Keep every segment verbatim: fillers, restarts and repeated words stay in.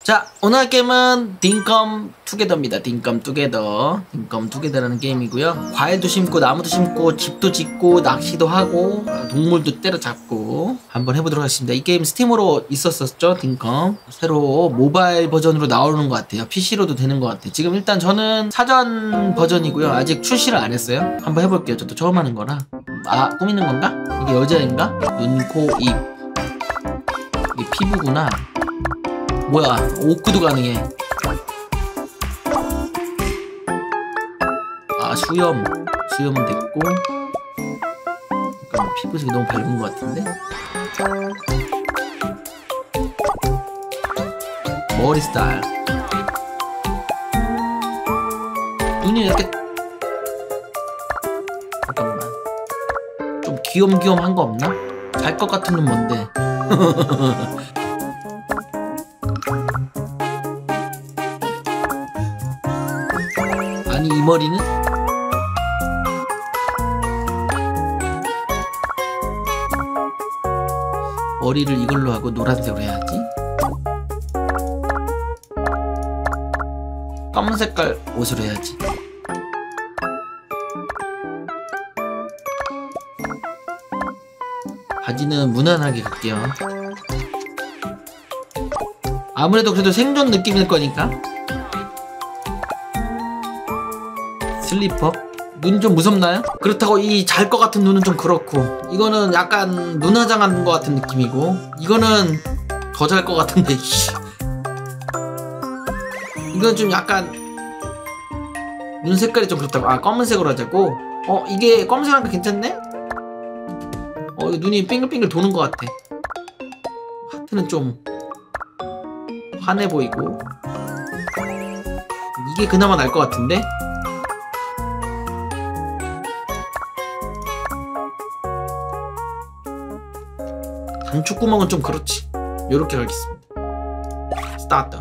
자, 오늘 할 게임은 딩컴 투게더입니다. 딩컴 투게더. 딩컴 투게더라는 게임이고요. 과일도 심고 나무도 심고 집도 짓고 낚시도 하고 동물도 때려잡고 한번 해보도록 하겠습니다. 이 게임 스팀으로 있었었죠, 딩컴. 새로 모바일 버전으로 나오는 것 같아요. 피시로도 되는 것 같아요. 지금 일단 저는 사전 버전이고요. 아직 출시를 안 했어요. 한번 해볼게요. 저도 처음 하는 거라. 아, 꾸미는 건가? 이게 여자인가? 눈, 코, 입. 이게 피부구나. 뭐야, 오크도 가능해. 아, 수염. 수염은 됐고. 잠깐만, 피부색이 너무 밝은 것 같은데? 머리 스타일. 눈이 이렇게. 잠깐만. 좀 귀염귀염한 거 없나? 잘 것 같은 눈 뭔데? 아니, 이 머리는? 머리를 이걸로 하고 노란색으로 해야지. 검은 색깔 옷으로 해야지. 바지는 무난하게 갈게요. 아무래도 그래도 생존 느낌일 거니까. 슬리퍼? 눈 좀 무섭나요? 그렇다고 이 잘 것 같은 눈은 좀 그렇고, 이거는 약간 눈화장한 것 같은 느낌이고, 이거는 더 잘 것 같은데. 이건 좀 약간 눈 색깔이 좀 그렇다고. 아, 검은색으로 하자고? 어, 이게 검은색 하니까 괜찮네? 어, 이거 눈이 빙글빙글 도는 것 같아. 하트는 좀 환해 보이고. 이게 그나마 나을 것 같은데? 단축구멍은 좀 그렇지. 요렇게 가겠습니다. 스타트.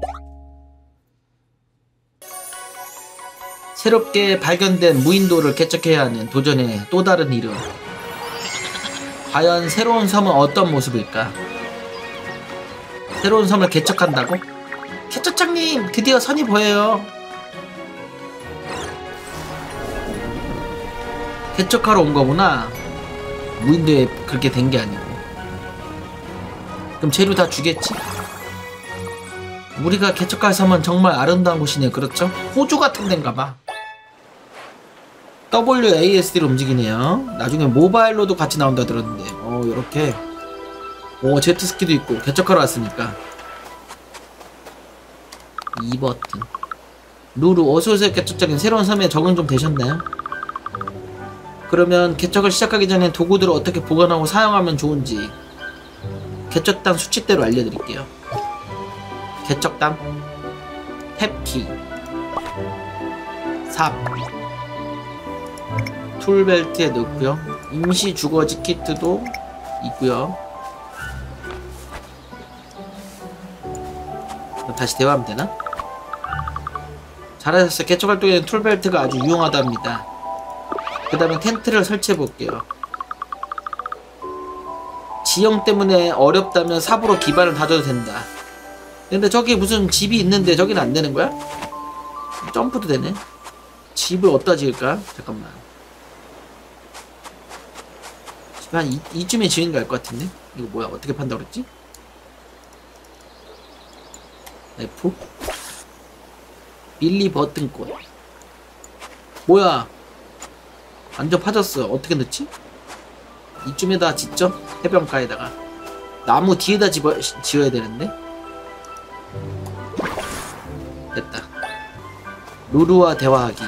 새롭게 발견된 무인도를 개척해야 하는 도전의 또 다른 이름. 과연 새로운 섬은 어떤 모습일까? 새로운 섬을 개척한다고? 개척장님, 드디어 선이 보여요. 개척하러 온 거구나. 무인도에 그렇게 된 게 아니고. 그럼 재료 다 주겠지? 우리가 개척할 섬은 정말 아름다운 곳이네. 그렇죠? 호주 같은 데인가 봐. 더블유 에이 에스 디로 움직이네요. 나중에 모바일로도 같이 나온다 들었는데. 어, 요렇게. 오, 제트스키도 있고. 개척하러 왔으니까. 이 버튼. 루루, 어서오세요. 개척장인 새로운 섬에 적응 좀 되셨나요? 그러면 개척을 시작하기 전에 도구들을 어떻게 보관하고 사용하면 좋은지 개척당 수칙대로 알려드릴게요. 개척당 탭키, 삽, 툴벨트에 넣고요. 임시 주거지 키트도 있고요. 다시 대화하면 되나? 잘하셨어요. 개척 활동에는 툴벨트가 아주 유용하답니다. 그 다음에 텐트를 설치해 볼게요. 지형 때문에 어렵다면 삽으로 기반을 다져도 된다. 근데 저기 무슨 집이 있는데 저기는 안 되는 거야? 점프도 되네. 집을 어디다 지을까? 잠깐만. 집 한 이, 이쯤에 지은 게 알 것 같은데? 이거 뭐야? 어떻게 판다고 그랬지? F? 빌리 버튼꽃. 뭐야? 완전 파졌어. 어떻게 넣지? 이쯤에다 짓죠? 해변가에다가. 나무 뒤에다 집어, 지어야 되는데? 됐다. 루루와 대화하기.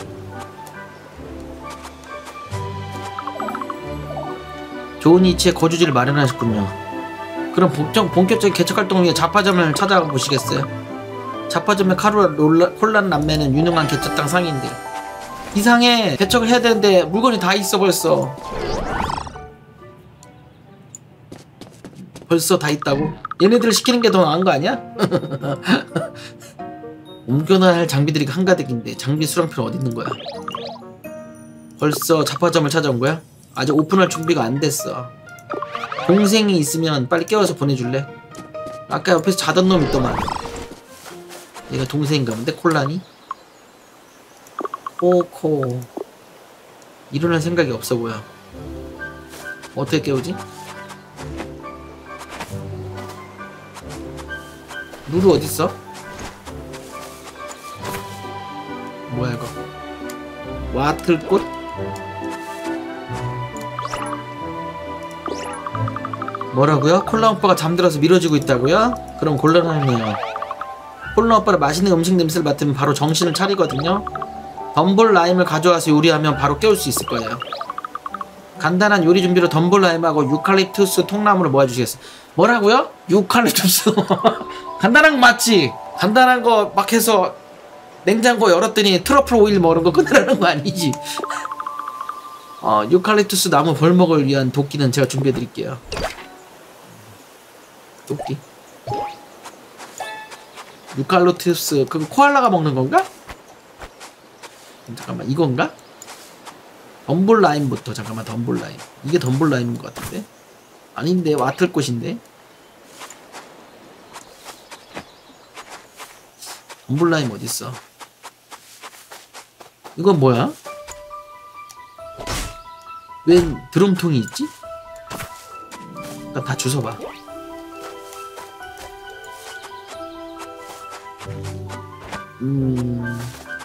좋은 위치에 거주지를 마련하셨군요. 그럼 본격, 본격적인 개척활동을 위해 자파점을 찾아가 보시겠어요? 자파점의 카루라 롤라, 콜란 남매는 유능한 개척당 상인들. 이상해. 개척을 해야 되는데 물건이 다 있어. 벌써 벌써 다 있다고? 얘네들을 시키는 게 더 나은 거 아니야? 옮겨놔야 할 장비들이 한가득인데 장비 수량표는 어디 있는 거야? 벌써 자파점을 찾아온 거야? 아직 오픈할 준비가 안 됐어. 동생이 있으면 빨리 깨워서 보내줄래? 아까 옆에서 자던 놈 있더만. 얘가 동생인가 본데? 콜라니? 코코. 일어날 생각이 없어 보여. 어떻게 깨우지? 루루 어딨어? 뭐야 이거? 와틀꽃? 뭐라고요? 콜라 오빠가 잠들어서 미뤄지고 있다고요? 그럼 곤란하네요. 콜라 오빠를 맛있는 음식 냄새를 맡으면 바로 정신을 차리거든요. 덤볼 라임을 가져와서 요리하면 바로 깨울 수 있을 거예요. 간단한 요리 준비로 덤볼 라임하고 유칼립투스 통나무를 모아주시겠어요? 뭐라고요? 유칼립투스 간단한 거 맞지? 간단한 거 막 해서 냉장고 열었더니 트러플 오일 뭐 이런 거 끝내라는 거 아니지? 어, 유칼립투스 나무 벌목을 위한 도끼는 제가 준비해드릴게요. 도끼 유칼립투스 그거 코알라가 먹는 건가? 잠깐만 이건가? 덤볼 라임부터 잠깐만 덤볼 라임 이게 덤볼 라임인 것 같은데? 아닌데 와틀꽃인데? 덤볼 라임 어딨어? 이건 뭐야? 웬 드럼통이 있지? 일단 다 주워봐. 음...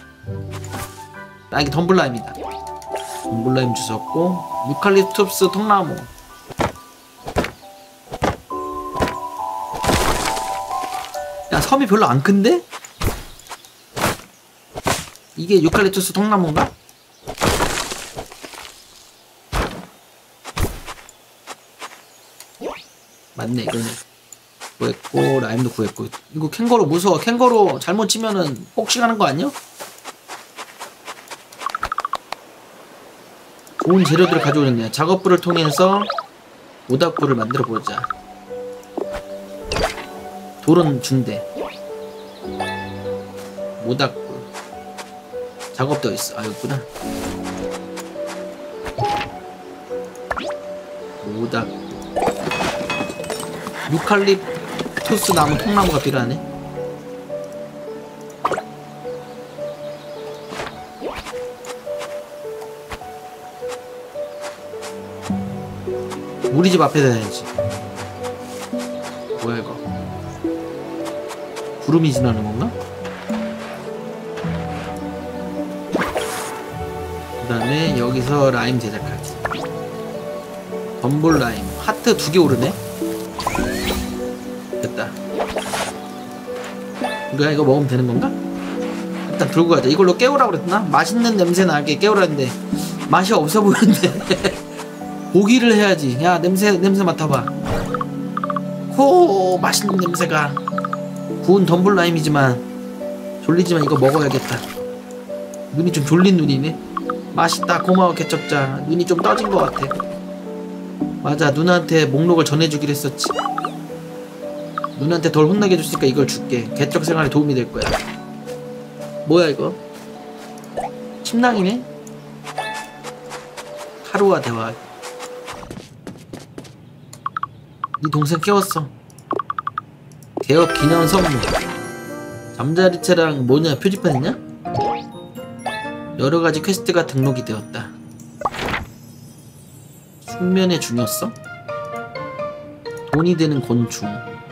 아 이게 덤블라임이다. 덤블라임 주웠고 유칼립투스 통나무. 야 섬이 별로 안 큰데? 이게 유칼립투스 통나무인가? 맞네 이거는 구했고 라임도 구했고. 이거 캥거루 무서워. 캥거루 잘못 치면은 폭식하는 거 아니야? 좋은 재료들을 가져오겠네요. 작업부를 통해서 모닥불을 만들어 보자. 돌은 준대. 모닥불 작업되어 있어. 아 여기구나. 모닥불 유칼립투스 나무 통나무가 필요하네. 우리 집 앞에다 해야지. 뭐야 이거? 구름이 지나는 건가? 그 다음에 여기서 라임 제작하기. 덤볼 라임 하트 두 개 오르네. 됐다. 이거 이거 먹으면 되는 건가? 일단 들고 가자. 이걸로 깨우라고 그랬나? 맛있는 냄새 나게 깨우라는데 맛이 없어 보이는데. 고기를 해야지. 야 냄새 냄새 맡아봐. 호 맛있는 냄새가. 구운 덤블 라임이지만 졸리지만 이거 먹어야겠다. 눈이 좀 졸린 눈이네. 맛있다. 고마워 개척자. 눈이 좀 떠진 것 같아. 맞아 누나한테 목록을 전해주기로 했었지. 누나한테 덜 혼나게 해줬으니까 이걸 줄게. 개척 생활에 도움이 될 거야. 뭐야 이거? 침낭이네? 하루와 대화. 네 동생 깨웠어. 개업 기념 선물. 잠자리채랑 뭐냐 표지판 있냐? 여러가지 퀘스트가 등록이 되었다. 숙면의 중요성? 돈이 되는 곤충.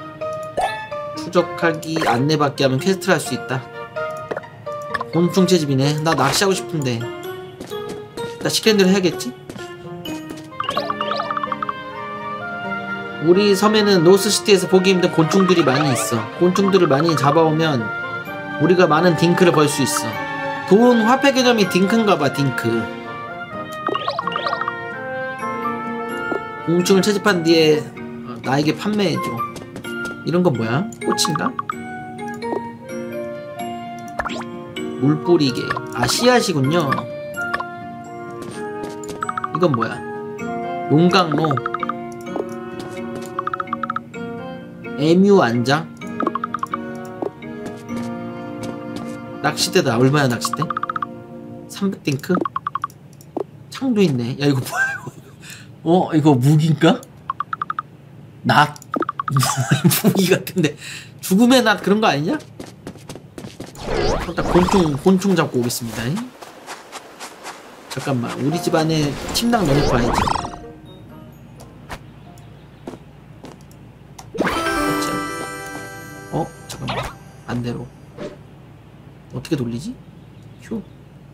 추적하기 안내받기 하면 퀘스트를 할 수 있다. 곤충 채집이네. 나 낚시하고 싶은데 나 시키는 대로 해야겠지? 우리 섬에는 노스시티에서 보기 힘든 곤충들이 많이 있어. 곤충들을 많이 잡아오면 우리가 많은 딩크를 벌 수 있어. 돈 화폐 개념이 딩크인가봐. 딩크. 곤충을 채집한 뒤에 나에게 판매해줘. 이런건 뭐야? 꽃인가? 물뿌리개. 아 씨앗이군요. 이건 뭐야? 용광로. 에뮤 안장. 낚싯대다. 얼마야 낚싯대? 삼백 딩크? 창도 있네. 야 이거 뭐야 이거. 어? 이거 무기인가? 낫. 무기 같은데 죽음의 낫 그런 거 아니냐? 일단 곤충 곤충 잡고 오겠습니다. 잠깐만, 우리 집 안에 침낭 넣어놓고 와야지. 어? 잠깐만, 반대로 어떻게 돌리지? 휴.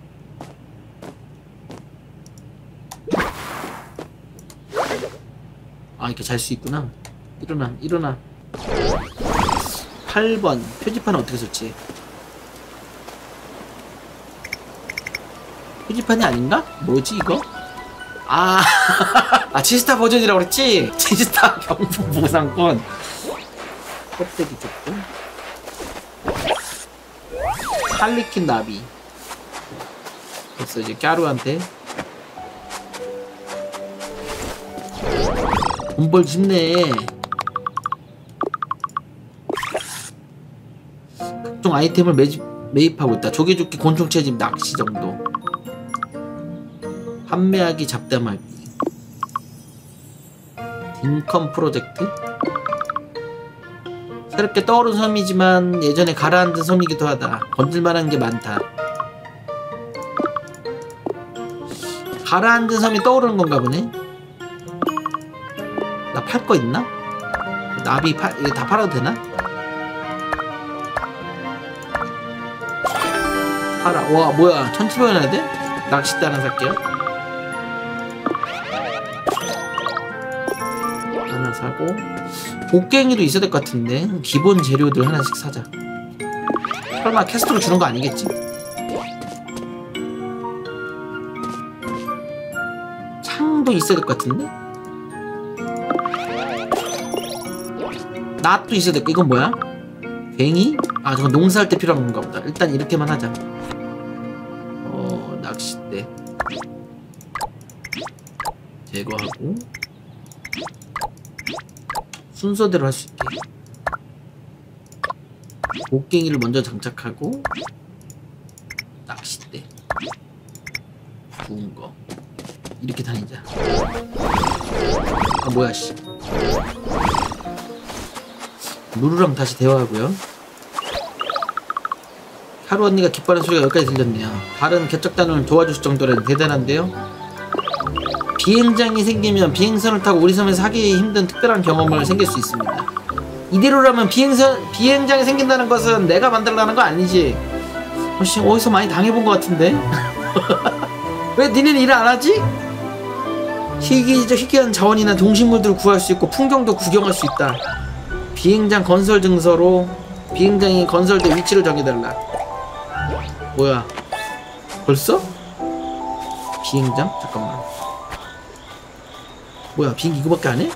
아, 이렇게 잘 수 있구나. 일어나, 일어나. 팔 번 표지판은 어떻게 설치해? 표지판이 아닌가? 뭐지 이거? 아, 아 치스타 버전이라고 그랬지? 치스타 경품 보상권. 껍데기 줬고 할리퀸 나비. 됐어, 이제 까루한테 돈 벌기 쉽네. 각종 아이템을 매집, 매입하고 있다. 조개죽기, 곤충 채집, 낚시 정도. 판매하기, 잡담하기. 딩컴 프로젝트. 새롭게 떠오른 섬이지만 예전에 가라앉은 섬이기도 하다. 건들만한 게 많다. 가라앉은 섬이 떠오르는 건가 보네. 나 팔 거 있나? 나비 팔, 이거 다 팔아도 되나? 팔아. 와, 뭐야, 천칠백 원 해야 돼? 낚싯대 하나 살게요. 하나 사고, 곡괭이도 있어야 될 것 같은데 기본 재료들 하나씩 사자. 설마 캐스트로 주는 거 아니겠지? 창도 있어야 될 것 같은데? 낫도 있어야 될 거. 이건 뭐야? 괭이? 아, 저건 농사할 때 필요한 건가 보다. 일단 이렇게만 하자. 어, 낚싯대 제거하고 순서대로 할 수 있게 곡괭이를 먼저 장착하고 낚싯대 구운 거 이렇게 다니자. 아, 뭐야 씨. 루루랑 다시 대화하고요. 하루 언니가 기뻐하는 소리가 여기까지 들렸네요. 다른 개척단을 도와줄 정도라니 대단한데요. 비행장이 생기면 비행선을 타고 우리 섬에서 하기 힘든 특별한 경험을 생길 수 있습니다. 이대로라면 비행선, 비행장이 생긴다는 것은 내가 만들라는 거 아니지? 혹시 어디서 많이 당해본 것 같은데? 왜 니네는 일을 안 하지? 희귀, 희귀한 자원이나 동식물들을 구할 수 있고 풍경도 구경할 수 있다. 비행장 건설 증서로 비행장이 건설된 위치를 정해달라. 뭐야, 벌써? 비행장? 잠깐만. 뭐야, 비행기 이거밖에 안 해?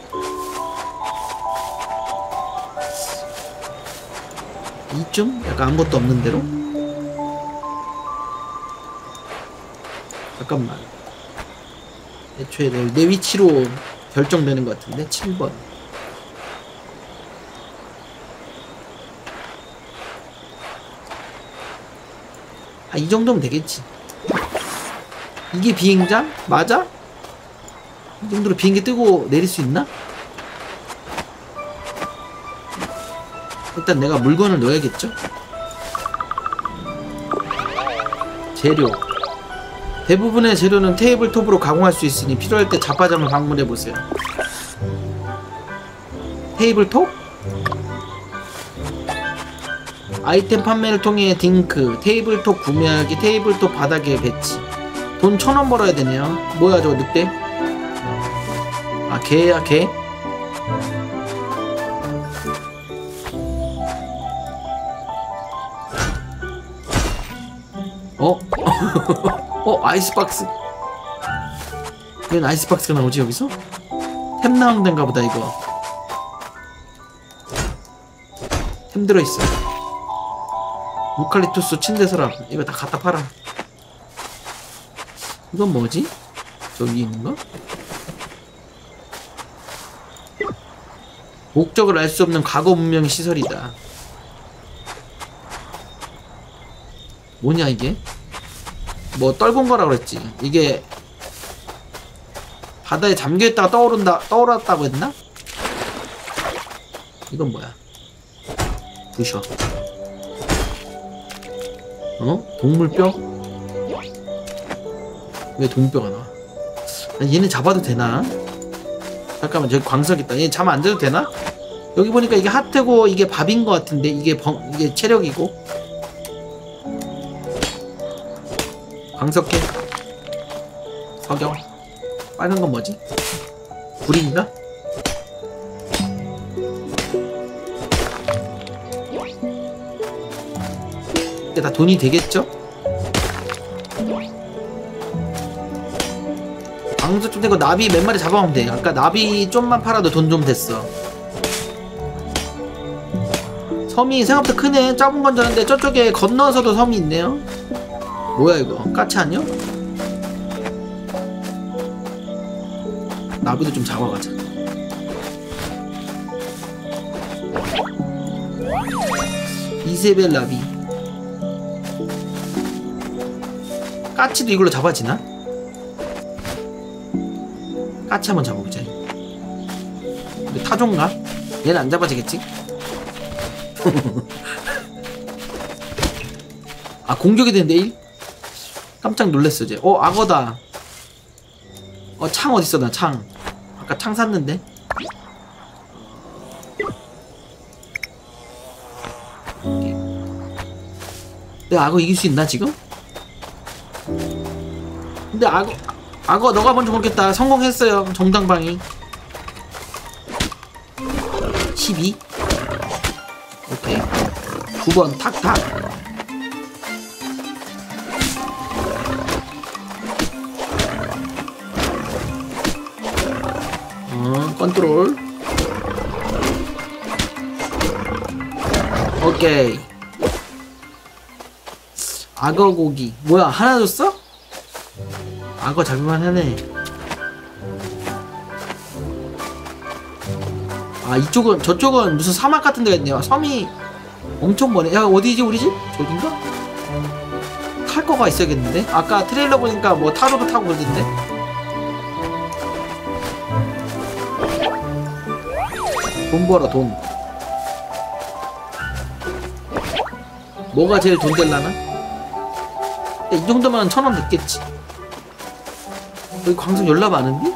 이쯤? 약간 아무것도 없는 대로? 잠깐만. 애초에 내, 내 위치로 결정되는 것 같은데? 칠 번. 아, 이 정도면 되겠지. 이게 비행장? 맞아? 이 정도로 비행기 뜨고 내릴 수 있나? 일단 내가 물건을 넣어야겠죠? 재료. 대부분의 재료는 테이블톱으로 가공할 수 있으니 필요할 때 자파점을 방문해보세요. 테이블톱? 아이템 판매를 통해 딩크, 테이블톱 구매하기, 테이블톱 바닥에 배치. 돈 천 원 벌어야 되네요. 뭐야 저거 늑대? 아, 개야 개? 어? 어? 아이스박스. 왜 아이스박스가 나오지 여기서? 템 나오는 데인가 보다 이거. 템 들어있어. 유칼립투스 침대 서랍. 이거 다 갖다 팔아. 이건 뭐지? 저 위에 있는 거? 목적을 알 수 없는 과거 문명의 시설이다. 뭐냐 이게? 뭐 떨군 거라 그랬지. 이게 바다에 잠겨있다가 떠오른다, 떠올랐다고 했나? 이건 뭐야? 부셔. 어? 동물뼈? 왜 동물뼈가 나와? 얘네 잡아도 되나? 잠깐만, 저기 광석 있다. 얘 잠 안 자도 되나? 여기 보니까 이게 하트고 이게 밥인 것 같은데 이게 벙, 이게 체력이고. 광석해. 석영. 빨간 건 뭐지? 불인가? 이게 다 돈이 되겠죠? 광석 좀 되고 나비 몇 마리 잡아오면 돼. 아까 나비 좀만 팔아도 돈 좀 됐어. 섬이 생각보다 크네. 작은 건 저런데 저쪽에 건너서도 섬이 있네요. 뭐야 이거? 까치 아니야? 나비도 좀 잡아가자. 이세벨 나비. 까치도 이걸로 잡아지나? 까치 한번 잡아보자. 근데 타조인가? 얘는 안 잡아지겠지? 아, 공격이 되는데 일? 깜짝 놀랐어 쟤. 어, 악어다. 어, 창 어딨어 나 창. 아까 창 샀는데. 내가 악어 이길 수 있나 지금? 근데 악어 악어 너가 먼저 모르겠다. 성공했어요 정당방위. 십이. 오케이. 구 번 탁탁. 어, 컨트롤. 오케이. 악어 고기. 뭐야, 하나 줬어? 악어 잡을만 하네. 아, 이쪽은, 저쪽은 무슨 사막 같은 데가 있네요. 섬이 엄청 머네. 야, 어디지, 우리 집? 저긴가? 탈 거가 있어야겠는데? 아까 트레일러 보니까 뭐 타로도 타고 그러던데? 돈 벌어, 돈. 뭐가 제일 돈 될라나? 야, 이 정도면 천 원 됐겠지. 여기 광석 열나 많은데?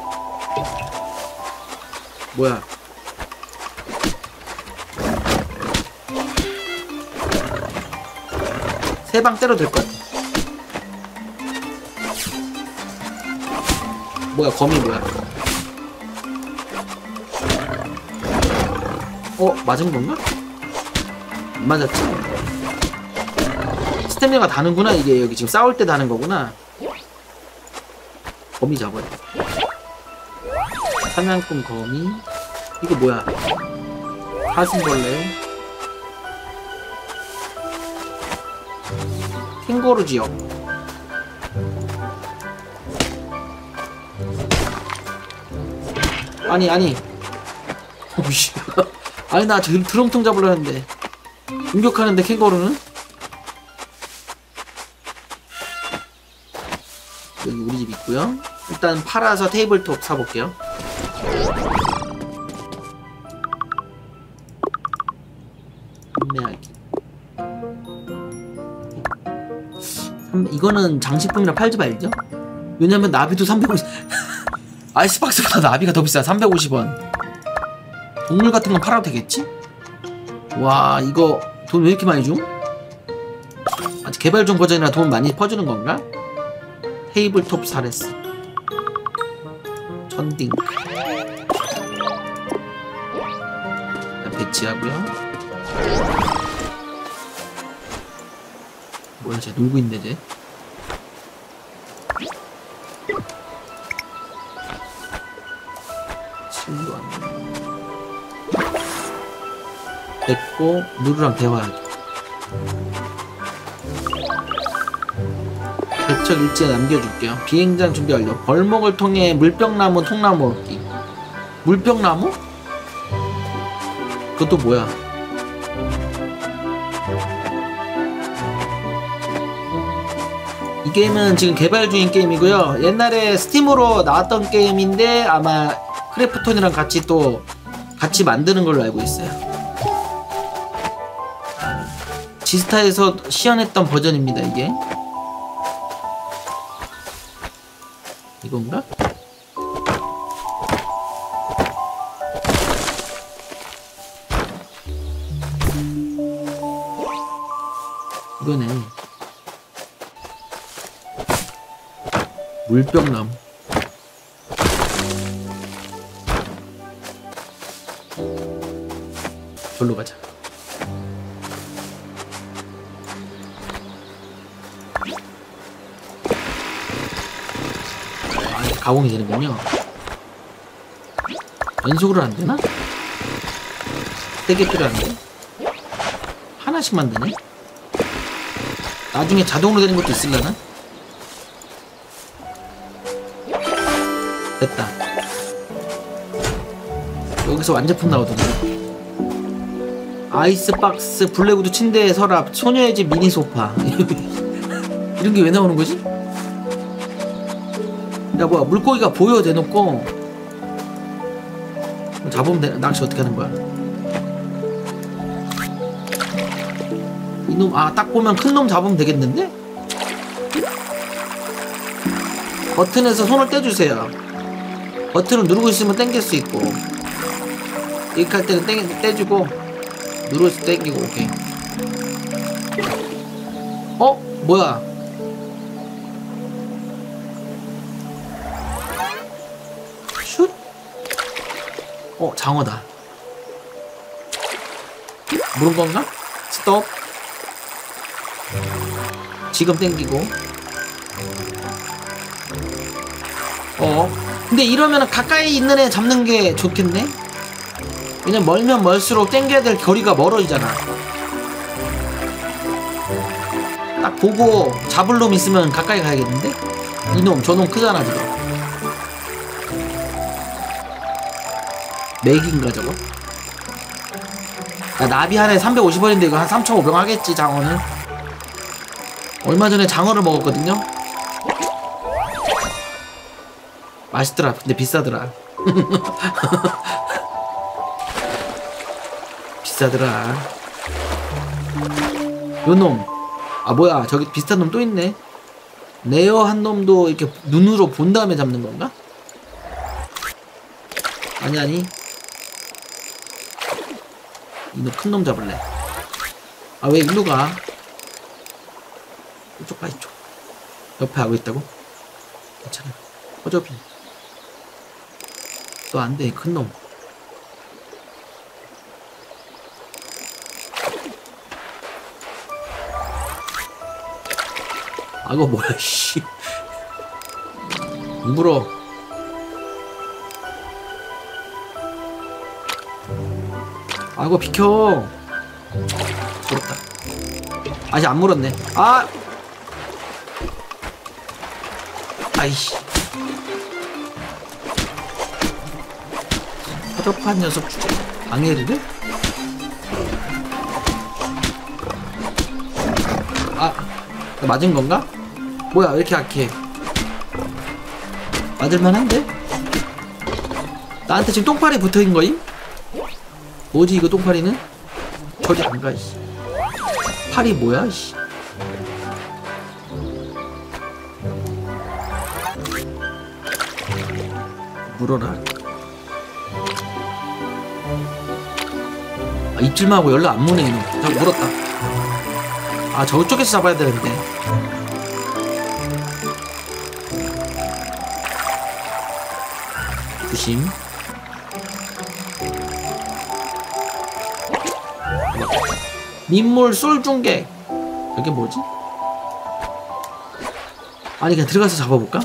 뭐야? 세 방 때려도 될 것 같아. 뭐야, 거미 뭐야? 어, 맞은 건가? 안 맞았지? 스태미나가 다는구나. 이게 여기 지금 싸울 때 다는 거구나. 거미 잡아야 돼. 사냥꾼 거미. 이거 뭐야? 사슴벌레. 캥거루 지역. 아니 아니. 오씨. 아니 나 저 드럼통 잡으려 했는데 공격하는데 캥거루는? 여기 우리 집 있고요. 일단 팔아서 테이블톱 사볼게요. 판매하기. 이거는 장식품이라 팔지 말죠? 왜냐면 나비도 삼백오십. 아이스박스보다 나비가 더 비싸. 삼백오십 원. 동물 같은 건 팔아도 되겠지? 와, 이거 돈 왜 이렇게 많이 줌? 아직 개발 중 버전이라 돈 많이 퍼주는 건가? 테이블톱 사레스. 천딩. 배치하고요. 뭐야, 쟤 놀고 있네 쟤. 친구 안 돼. 됐고, 누르랑 대화하기. 개척 일지에 남겨줄게요. 비행장 준비 완료. 벌목을 통해 물병나무 통나무 얻기. 물병나무? 그것도 뭐야? 이 게임은 지금 개발 중인 게임이고요. 옛날에 스팀으로 나왔던 게임인데 아마 크래프톤이랑 같이 또 같이 만드는 걸로 알고 있어요. 지스타에서 시연했던 버전입니다. 이게 이건가? 이거네. 물병남. 절로 가자. 아, 이렇게 가공이 되는군요. 연속으로 안 되나? 세 개 필요한데? 하나씩만 되네? 나중에 자동으로 되는 것도 있으려나? 됐다. 여기서 완제품 나오던데. 아이스박스, 블랙우드 침대 서랍, 소녀의 집 미니 소파. 이런 게 왜 나오는 거지? 야, 뭐야, 물고기가 보여 대놓고. 잡으면 되나? 낚시 어떻게 하는 거야? 이놈, 아, 딱 보면 큰 놈 잡으면 되겠는데? 버튼에서 손을 떼주세요. 버튼을 누르고 있으면 당길 수 있고, 이렇게 할 때는 떼, 떼주고, 누르서 당기고. 오케이. 어? 뭐야? 슛? 어, 장어다. 물은 건가? 스톱. 지금 당기고. 어. 근데 이러면 가까이 있는 애 잡는 게 좋겠네? 왜냐면 멀면 멀수록 당겨야 될 거리가 멀어지잖아. 딱 보고 잡을 놈 있으면 가까이 가야겠는데? 이놈, 저놈 크잖아, 지금. 맥인가, 저거? 야, 나비 하나에 삼백오십 원인데 이거 한 삼천오백 원 하겠지, 장어는? 얼마 전에 장어를 먹었거든요? 맛있더라. 근데 비싸더라. 비싸더라. 요놈. 아, 뭐야. 저기 비슷한 놈 또 있네. 레어한 놈도 이렇게 눈으로 본 다음에 잡는 건가? 아니, 아니. 이놈 큰 놈 잡을래. 아, 왜 일로 가? 이쪽 가, 이쪽. 옆에 하고 있다고? 괜찮아. 허접이. 또 안 돼, 큰 놈. 아, 이거 뭐야, 씨. 물어. 아, 이거 비켜. 물었다. 아직 안 물었네. 아! 아이씨. 허접한 녀석 주제. 방해를 해? 아, 맞은 건가? 뭐야, 왜 이렇게 약해? 맞을만한데? 나한테 지금 똥파리 붙어있는 거임? 뭐지, 이거 똥파리는? 저리 안 가, 씨. 팔이 뭐야, 씨. 물어라. 아, 입질만 하고 연락 안 무네, 이놈. 자, 물었다. 아, 저쪽에서 잡아야 되는데. 조심. 민물 쏠중객. 여기 뭐지? 아니, 그냥 들어가서 잡아볼까?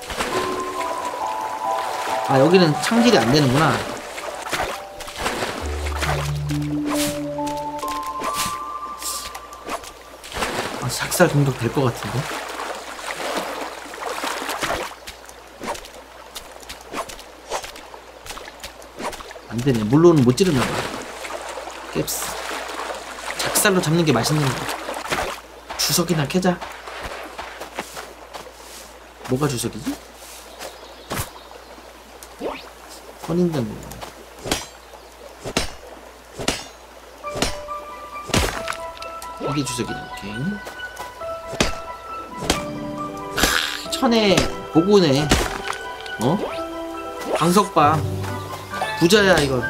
아, 여기는 창질이 안 되는구나. 아, 작살 공격 될 것 같은데? 안 되네. 물로는 못 찌르나봐. 깹스. 작살로 잡는 게 맛있는 거. 주석이나 캐자. 뭐가 주석이지? 선인장. 이게 주석이네. 오케이. 천에 보고네. 어? 방석봐. 부자야 이건.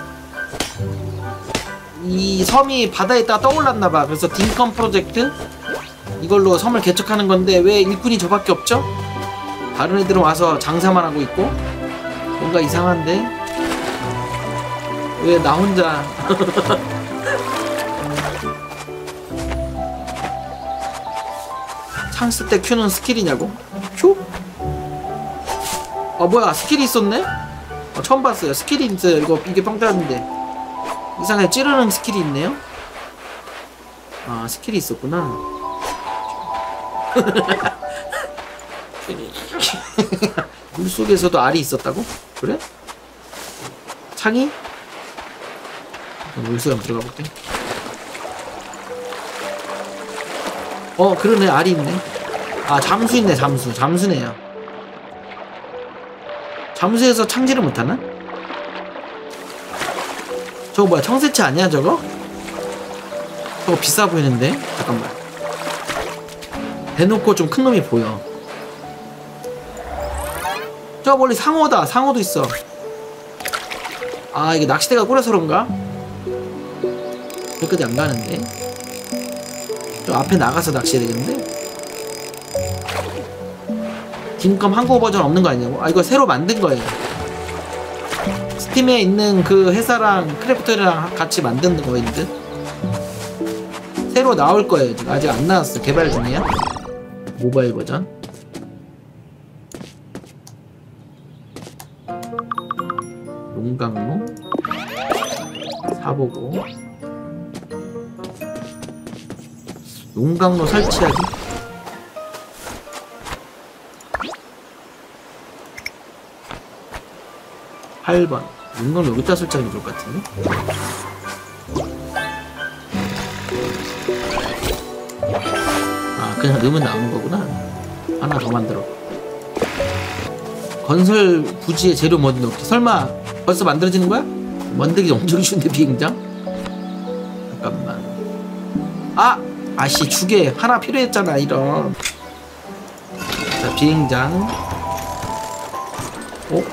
이 섬이 바다에 있다가 떠올랐나봐. 그래서 딩컴 프로젝트 이걸로 섬을 개척하는 건데 왜 일꾼이 저밖에 없죠? 다른 애들은 와서 장사만 하고 있고 뭔가 이상한데 왜 나 혼자 창 쓸 때 Q는 스킬이냐고? Q? 어 뭐야 스킬이 있었네? 어, 처음 봤어요. 스킬이 있어요. 이거 이게 평 따는데 이상하게 찌르는 스킬이 있네요. 아 스킬이 있었구나. 물속에서도 알이 있었다고? 그래? 창이? 물속에 한번 들어가 볼게. 어 그러네 알이 있네. 아 잠수 있네. 잠수 잠수네요. 잠수해서 창질을 못하나? 저거 뭐야 청새치 아니야 저거? 저거 비싸 보이는데? 잠깐만 대놓고 좀 큰 놈이 보여. 저 멀리 상어다. 상어도 있어. 아 이게 낚시대가 꾸려서 그런가? 여기까지 안 가는데. 저 앞에 나가서 낚시해야 되겠는데? 딩컴 한국어 버전 없는 거 아니냐고? 아 이거 새로 만든 거예요. 스팀에 있는 그 회사랑 크래프터랑 같이 만든 거인 듯? 새로 나올 거예요. 지금 아직 안 나왔어. 개발 중이야. 모바일 버전. 용광로 사보고 용광로 설치하기. 팔 번 용광로 여기다 설치하는 게 좋을 것 같은데. 아 그냥 넣으면 나오는 거구나. 하나 더 만들어. 건설 부지에 재료 먼저 넣기. 설마 벌써 만들어지는 거야? 만들기 엄청 쉬운데 비행장? 잠깐만. 아! 아씨 주게 하나 필요했잖아 이런. 자 비행장. 어?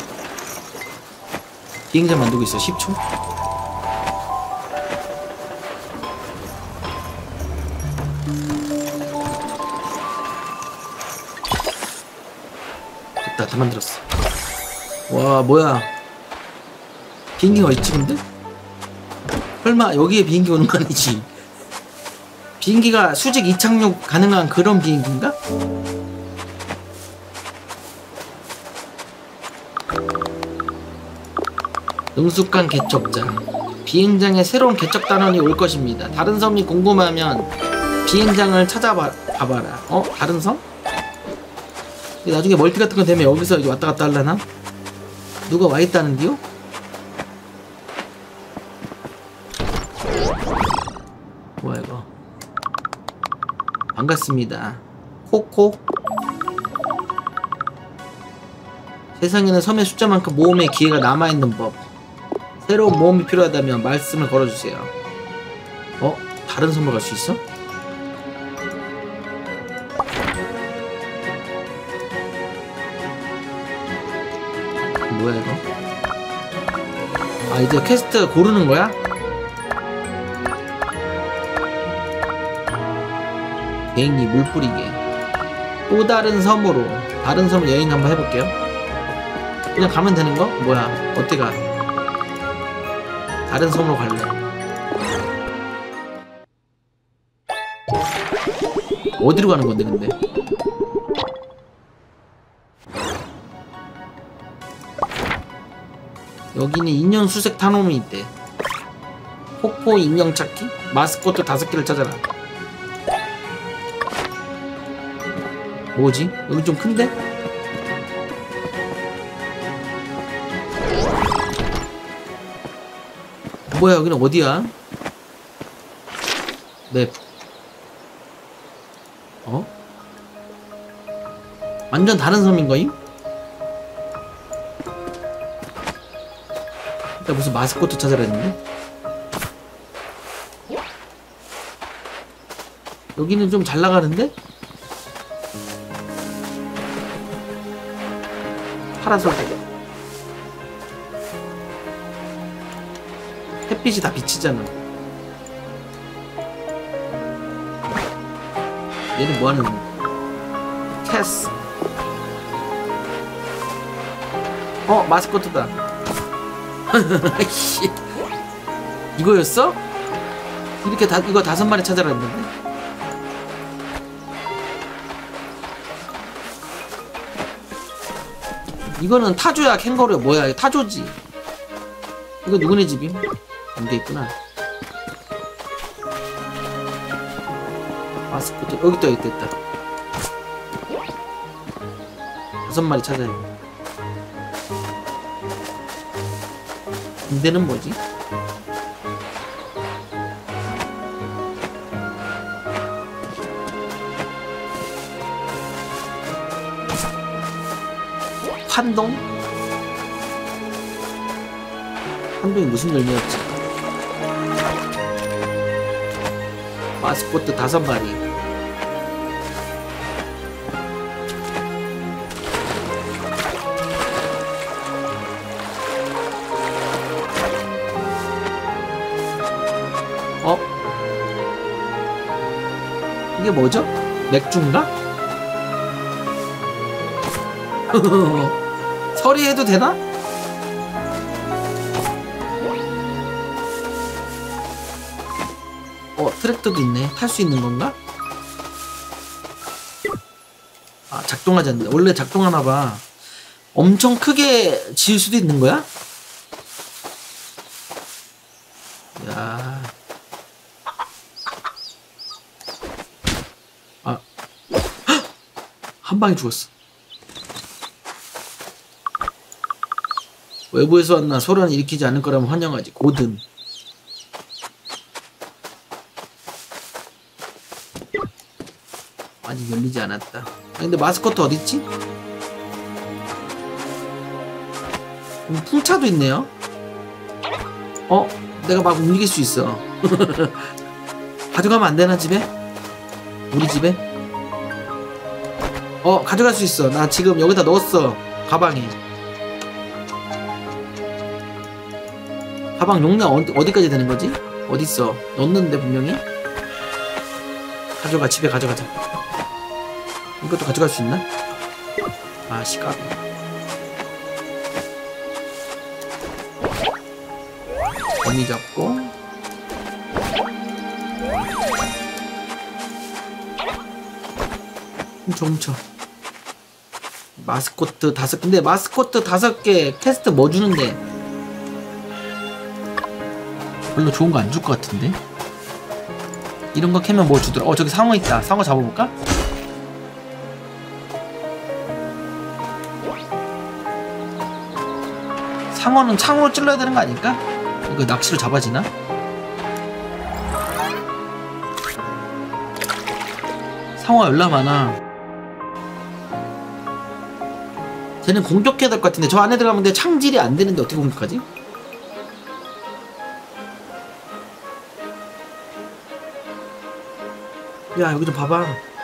비행장 만들고 있어. 십 초. 됐다 다 만들었어. 와 뭐야 비행기가 있지 근데? 설마 여기에 비행기 오는 거 아니지? 비행기가 수직 이착륙 가능한 그런 비행기인가? 능숙한 개척자. 비행장에 새로운 개척 단원이 올 것입니다. 다른 섬이 궁금하면 비행장을 찾아봐봐라. 어? 다른 섬? 나중에 멀티 같은 거 되면 여기서 이제 왔다 갔다 하려나? 누가 와 있다는디요? 뭐야 이거? 반갑습니다. 코코. 세상에는 섬의 숫자만큼 모험의 기회가 남아있는 법. 새로운 모험이 필요하다면 말씀을 걸어주세요. 어? 다른 섬으로 갈 수 있어? 뭐야 이거? 아 이제 퀘스트 고르는 거야? 비행기 물 뿌리게. 또 다른 섬으로. 다른 섬을 여행 한번 해볼게요. 그냥 가면 되는 거? 뭐야 어떻게 가? 다른 섬으로 갈래. 어디로 가는 건데 근데? 여기는 인형 수색 탐험이 있대. 폭포 인형 찾기? 마스코트 다섯 개를 찾아라. 뭐지? 여기 좀 큰데? 뭐야 여기는 어디야? 맵. 어? 완전 다른 섬인거임? 일단 무슨 마스코트 찾아라 했는데? 여기는 좀 잘 나가는데? 파라솔 햇빛이 다 비치잖아. 얘는 뭐하는 캐스. 어 마스코트다. 씨 이거였어? 이렇게 다 이거 다섯 마리 찾아라 했는데. 이거는 타조야 캥거루야 뭐야? 타조지. 이거 누구네 집임? 안돼 있구나. 마스코트 여기 있다 여기 있다. 다섯 마리 찾아야 돼. 인대는 뭐지? 한동? 한동이 무슨 열매였지? 마스코트 다섯 마리. 어? 이게 뭐죠? 맥주인가? 서리해도 되나? 어 트랙터도 있네. 탈 수 있는 건가? 아 작동하지 않는다. 원래 작동하나봐. 엄청 크게 지을 수도 있는 거야? 야. 아. 한 방에 죽었어. 외부에서 왔나 소란을 일으키지 않을 거라면 환영하지. 고든. 아직 열리지 않았다. 아, 근데 마스코트 어딨지? 음, 풍차도 있네요. 어? 내가 막 움직일 수 있어. 가져가면 안 되나 집에? 우리 집에? 어 가져갈 수 있어. 나 지금 여기다 넣었어. 가방에. 가방 용량 어디, 어디까지 되는 거지? 어딨어? 넣었는데 분명히? 가져가. 집에 가져가자. 이것도 가져갈 수 있나? 아 시까비. 거미 잡고 훔쳐 훔쳐. 마스코트 다섯. 근데 마스코트 다섯 개 퀘스트 뭐 주는데? 별로 좋은 거 안 줄 것 같은데? 이런 거 캐면 뭐 주더라? 어 저기 상어 있다. 상어 잡아볼까? 상어는 창으로 찔러야 되는 거 아닐까? 이거 낚시로 잡아지나? 상어가 열나 많아. 쟤는 공격해야 될 것 같은데 저 안에 들어가면 내 창질이 안 되는데 어떻게 공격하지? 야 여기 좀 봐봐.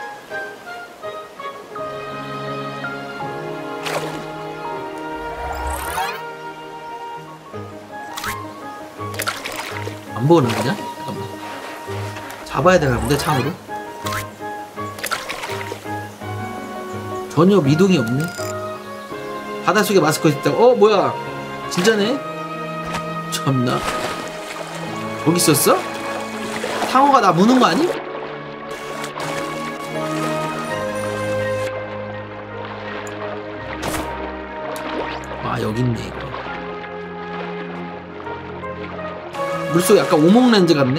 안 보이는 거냐? 잠깐만. 잡아야 되나 본데 창으로? 전혀 미동이 없네. 바닷속에 마스코트 있다고. 어 뭐야 진짜네? 참나. 거기 있었어? 상어가 나 무는 거 아니? 아 여기 있네 이거. 물속에 약간 오목렌즈 같네?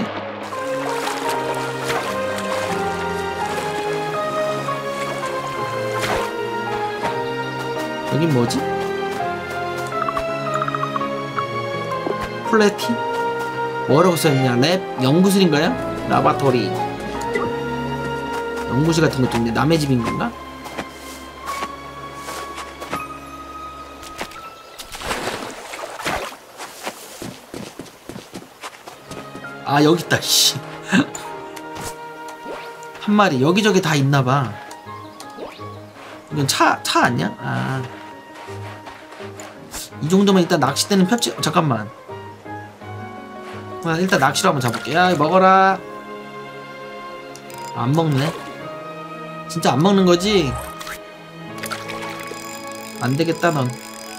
여긴 뭐지? 플래티? 뭐라고 써있냐? 랩? 연구실인가요? 라바토리. 연구실 같은 것도 있는데 남의 집인 건가? 아 여기 있다. 씨. 한 마리 여기저기 다 있나봐. 이건 차, 차 아니야? 아, 이 정도면 일단 낚싯대는 펼치.. 어, 잠깐만. 아, 일단 낚시로 한번 잡을게. 야, 먹어라. 아, 안 먹네. 진짜 안 먹는 거지? 안 되겠다, 넌.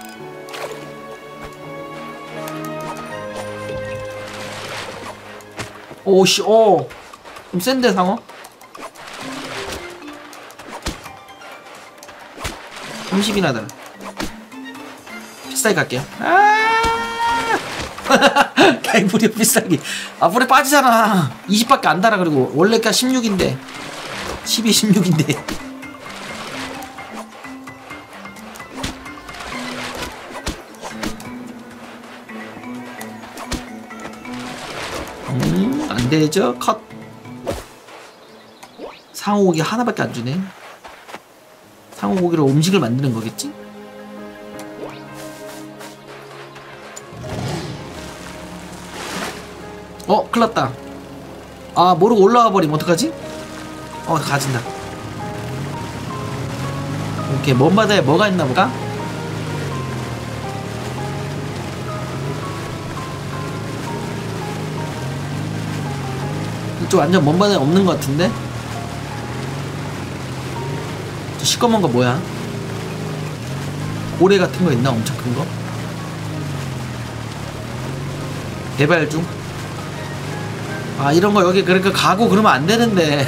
오씨, 오. 좀 센데, 상어? 삼십이나 다. 비싸게 갈게요. 아! 개구리 비싸게. 아, 물에 빠지잖아. 이십밖에 안 달아. 그리고 원래가 십육인데. 십이, 십육인데. 음, 안 되죠? 컷. 상어고기 하나밖에 안 주네. 상어고기로 음식을 만드는 거겠지? 어, 큰일 났다. 아, 모르고 올라와 버리면 어떡하지? 어, 가진다. 오케이, 먼 바다에 뭐가 있나 보다? 이쪽 완전 먼 바다에 없는 것 같은데? 저 시꺼먼 거 뭐야? 고래 같은 거 있나? 엄청 큰 거? 개발 중? 아, 이런 거 여기 그러니까 가고 그러면 안 되는데.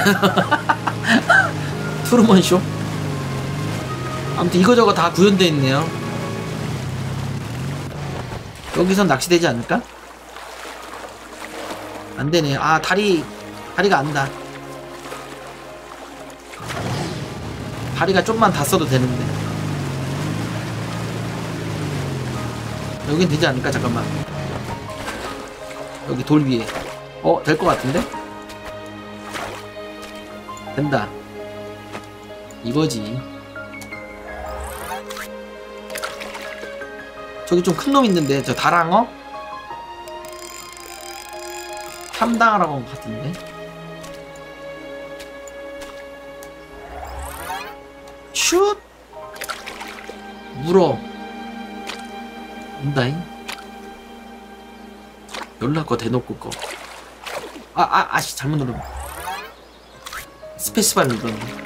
트루먼쇼? 아무튼 이거저거 다 구현되어 있네요. 여기선 낚시되지 않을까? 안 되네. 아, 다리, 다리가 안다. 다리가 좀만 다 써도 되는데. 여긴 되지 않을까? 잠깐만. 여기 돌 위에. 어? 될 것 같은데? 된다. 이거지. 저기 좀 큰 놈 있는데 저 다랑어? 삼당하라고 한 것 같은데. 슛! 물어. 온다잉. 연락 거 대놓고 거. 아, 아, 아씨, 잘못 누르면. 스페이스바를 눌렀네.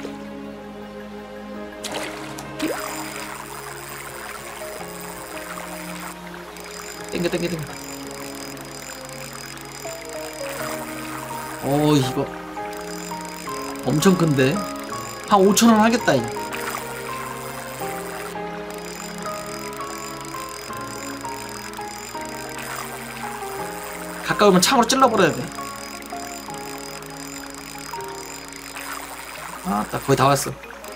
땡겨, 땡겨, 땡겨. 어, 이거. 엄청 큰데? 한 오천 원 하겠다, 이. 가까우면 창으로 찔러버려야 돼. 아, 딱 거의 다 왔어.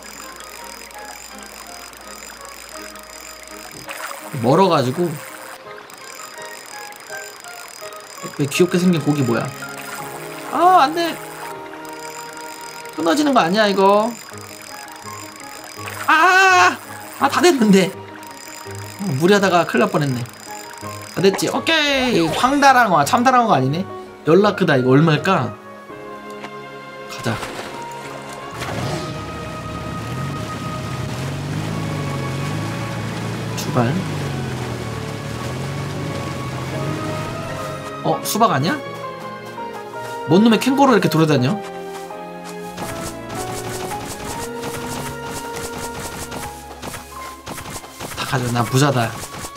멀어가지고. 왜 귀엽게 생긴 고기 뭐야? 아, 안 돼. 끊어지는 거 아니야, 이거. 아, 아, 다 됐는데. 어, 무리하다가 큰일 날 뻔했네. 다 됐지. 오케이. 황다랑어. 참다랑어가 아니네. 연락 크다. 이거 얼마일까? 가자. 출발. 어, 수박 아니야? 뭔 놈의 캥거루를 이렇게 돌아다녀? 다 가져. 난 부자다.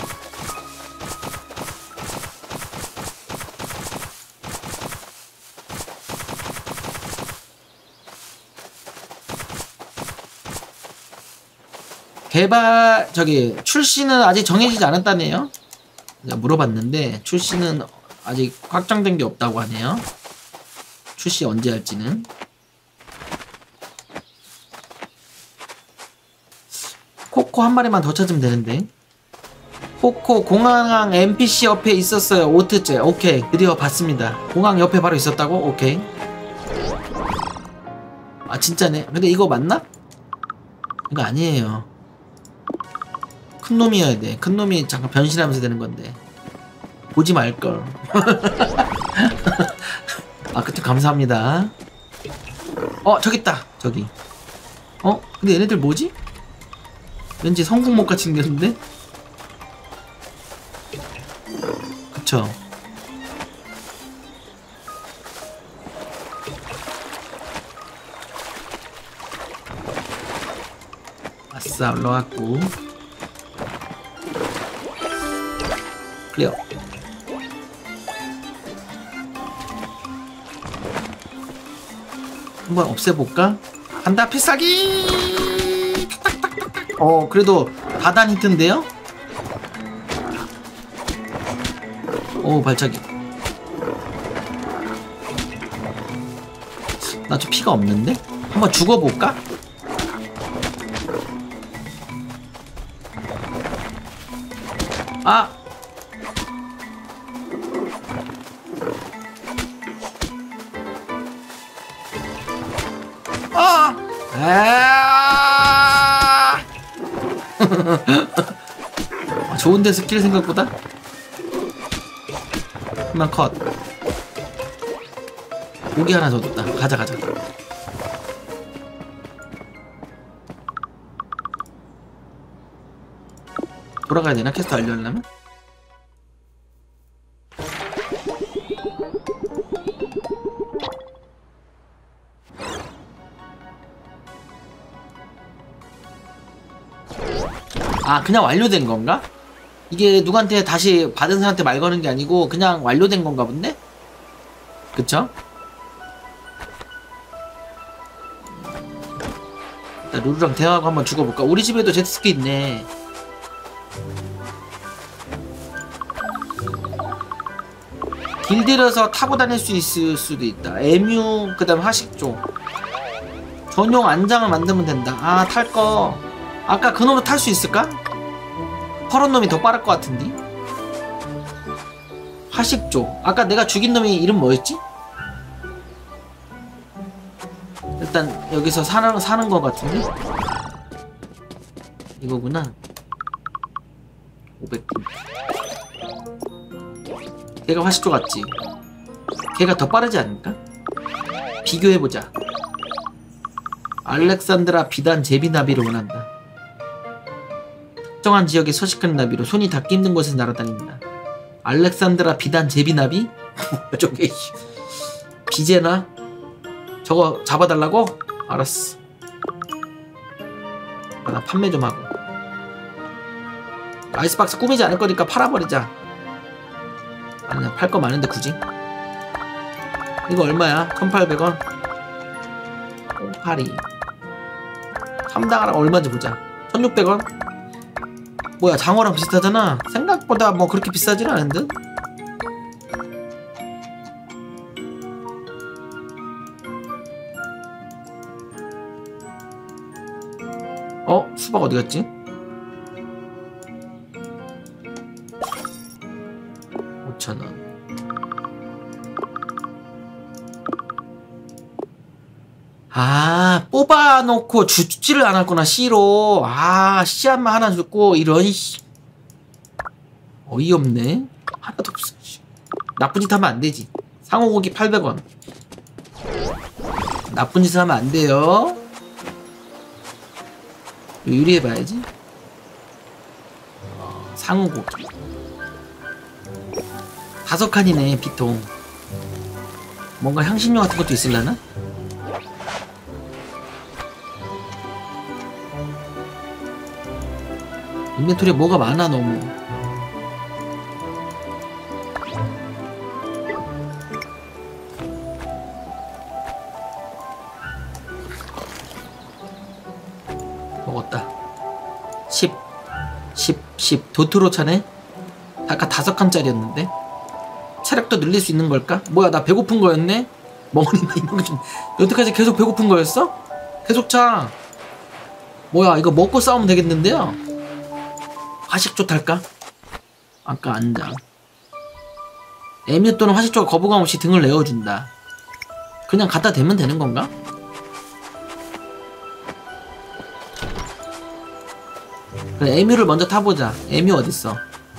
개발 저기 출시는 아직 정해지지 않았다네요. 제가 물어봤는데 출시는 아직 확정된 게 없다고 하네요. 출시 언제 할지는. 코코 한 마리만 더 찾으면 되는데. 코코 공항 엔피씨 옆에 있었어요. 오트째. 오케이, 드디어 봤습니다. 공항 옆에 바로 있었다고? 오케이. 아, 진짜네. 근데 이거 맞나? 이거 아니에요. 큰 놈이어야 돼. 큰 놈이 잠깐 변신하면서 되는 건데. 보지 말걸. 아, 그때 감사합니다. 어 저기 있다 저기. 어 근데 얘네들 뭐지? 왠지 성공목 같이 생겼는데? 그쵸. 아싸 올라왔고 클리어. 한번 없애볼까? 간다 필살기. 어 그래도 다단 히트인데요? 오 발차기. 나 저 피가 없는데? 한번 죽어볼까? 아! 아! 아! 좋은데 스킬 생각보다? 한번 컷. 고기 하나 더 줬다. 가자 가자. 돌아가야 되나? 퀘스트 완료하려면? 아 그냥 완료된 건가? 이게 누구한테 다시 받은 사람한테 말 거는 게 아니고 그냥 완료된 건가 본데? 그쵸? 일단 루루랑 대화하고 한번 죽어볼까? 우리 집에도 제트스키 있네. 길들여서 타고 다닐 수 있을 수도 있다. 에뮤 그 다음 하식조 전용 안장을 만들면 된다. 아 탈거 아까 그 놈을 탈 수 있을까? 퍼런 놈이 더 빠를 것 같은데. 하식조 아까 내가 죽인 놈이 이름 뭐였지? 일단 여기서 사는, 사는 것 같은데? 이거구나. 오백 분 걔가 화식조 같지? 걔가 더 빠르지 않을까? 비교해보자. 알렉산드라 비단 제비 나비를 원한다. 특정한 지역에 서식하는 나비로 손이 닿기 힘든 곳에서 날아다닙니다. 알렉산드라 비단 제비 나비? 저게 비제나? 저거 잡아달라고? 알았어. 나 판매 좀 하고. 아이스박스 꾸미지 않을 거니까 팔아버리자. 아니야 팔 거 많은데 굳이? 이거 얼마야? 천팔백 원? 팔이 삼당하랑 얼마인지 보자. 천육백 원? 뭐야 장어랑 비슷하잖아. 생각보다 뭐 그렇게 비싸진 않은 듯? 어? 수박 어디 갔지? 오천 원. 아 뽑아놓고 주지를 않았구나. C로. 아 씨앗만 하나 줬고 이런 씨. 어이없네. 하나도 없어. 나쁜 짓 하면 안되지. 상어고기 팔백 원. 나쁜 짓 하면 안돼요. 유리해봐야지. 어, 상어고기 다섯 칸이네. 비통 뭔가 향신료 같은 것도 있을라나? 인벤토리에 뭐가 많아 너무. 먹었다. 십, 십, 십 도트로 차네? 아까 다섯 칸짜리였는데? 체력도 늘릴 수 있는 걸까? 뭐야 나 배고픈 거였네? 멍어리나 이런 거 좀. 여태까지 계속 배고픈 거였어? 계속 차. 뭐야 이거 먹고 싸우면 되겠는데요? 화식조 탈까? 아까 안장. 에뮤 또는 화식조가 거부감 없이 등을 내어준다. 그냥 갖다 대면 되는 건가? 그래 에뮤를 먼저 타보자. 에뮤 어딨어?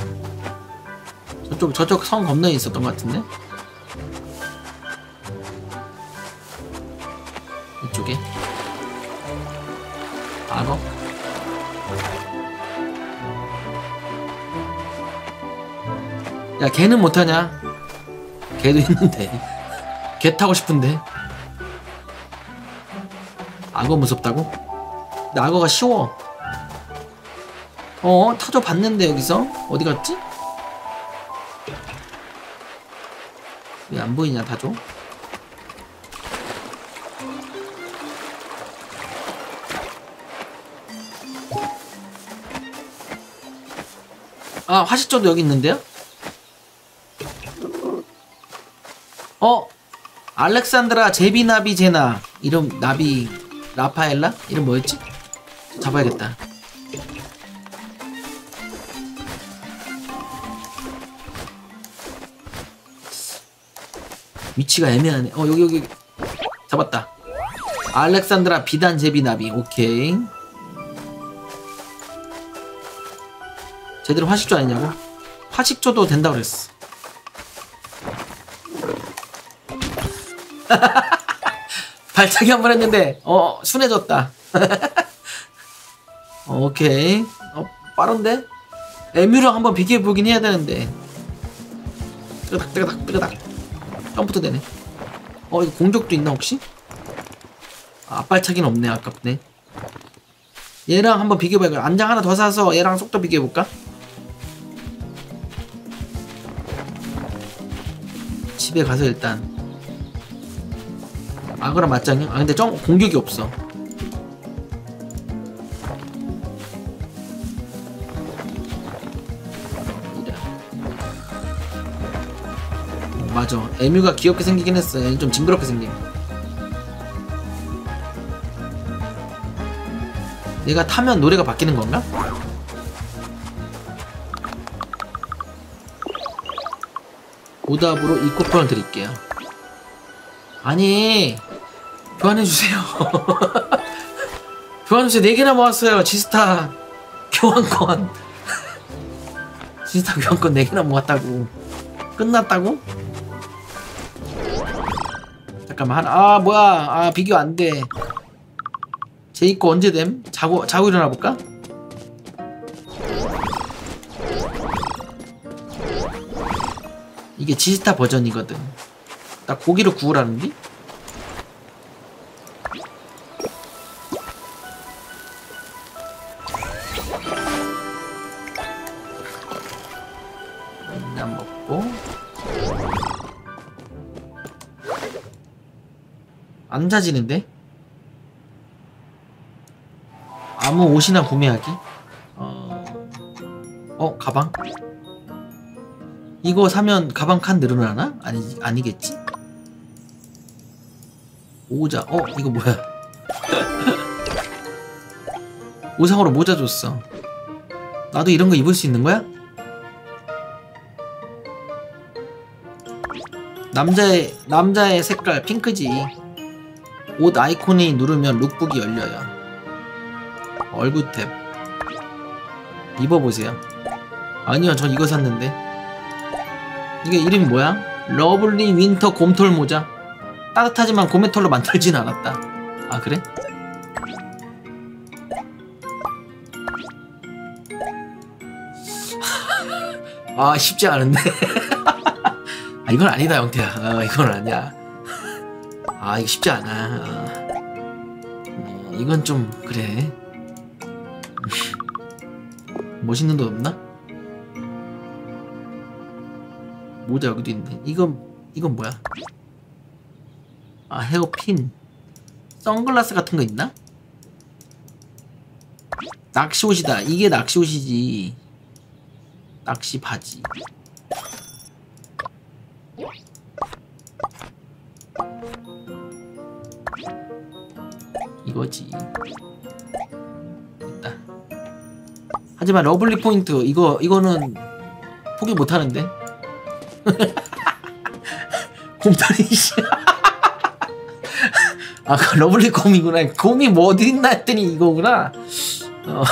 저쪽 저쪽 성 건너에 있었던 것 같은데? 이쪽 악어? 야 걔는 못하냐? 걔도 있는데 걔 타고 싶은데. 악어 무섭다고? 근데 악어가 쉬워. 어? 타조 봤는데 여기서? 어디 갔지? 왜 안 보이냐 타조? 아 화식조도 여기 있는데요? 어? 알렉산드라 제비나비 제나 이름 나비 라파엘라? 이름 뭐였지? 잡아야겠다. 위치가 애매하네. 어 여기 여기 잡았다. 알렉산드라 비단 제비나비. 오케이. 제대로 화식조 아니냐고? 화식조도 된다고 그랬어. 발차기 한 번 했는데 어 순해졌다. 어, 오케이. 어 빠른데? 에뮤랑 한번 비교해보긴 해야 되는데. 뜨그닥 뜨그닥 뜨그닥 점프도 되네. 어 이거 공격도 있나 혹시? 아, 앞발차기는 없네. 아깝네. 얘랑 한번 비교해봐요. 안장 하나 더 사서 얘랑 속도 비교해볼까? 집에 가서 일단 악어랑 맞짱이야? 아 근데 좀 공격이 없어. 어, 맞아. 에뮤가 귀엽게 생기긴 했어. 얘는 좀 징그럽게 생긴. 얘가 타면 노래가 바뀌는 건가? 오답으로 이 쿠폰을 드릴게요. 아니 교환해주세요. 교환해주세요. 네 개나 모았어요. 지스타 교환권. 지스타 교환권 네 개나 모았다고. 끝났다고? 잠깐만. 아 뭐야. 아 비교 안돼. 제이 거 언제 됨? 자고 자고 일어나 볼까? 이게 지스타 버전이거든. 나 고기를 구우라는디? 일단 먹고 안 자지는데? 아무 옷이나 구매하기? 어... 어? 가방? 이거 사면 가방 칸 늘어나나? 아니, 아니겠지? 모자. 어? 이거 뭐야? 오상으로 모자 줬어. 나도 이런 거 입을 수 있는 거야? 남자의 남자의 색깔 핑크지. 옷 아이콘이 누르면 룩북이 열려요. 얼굴 탭 입어보세요. 아니요 전 이거 샀는데. 이게 이름이 뭐야? 러블리 윈터 곰털 모자. 따뜻하지만 곰털로 만들진 않았다. 아 그래? 아 쉽지 않은데. 아 이건 아니다 영태야. 아 이건 아니야. 아 이거 쉽지 않아. 아, 어, 이건 좀 그래. 멋있는 돈 없나? 모자 여기도 있네. 이건 이건 뭐야? 아 헤어핀. 선글라스 같은 거 있나? 낚시옷이다. 이게 낚시옷이지. 낚시 바지. 이거지. 됐다. 하지만 러블리 포인트 이거 이거는 포기 못 하는데. 곰털이 씨. 아, 그 러블리 곰이구나. 곰이 뭐 어디 있나 했더니 이거구나. 어.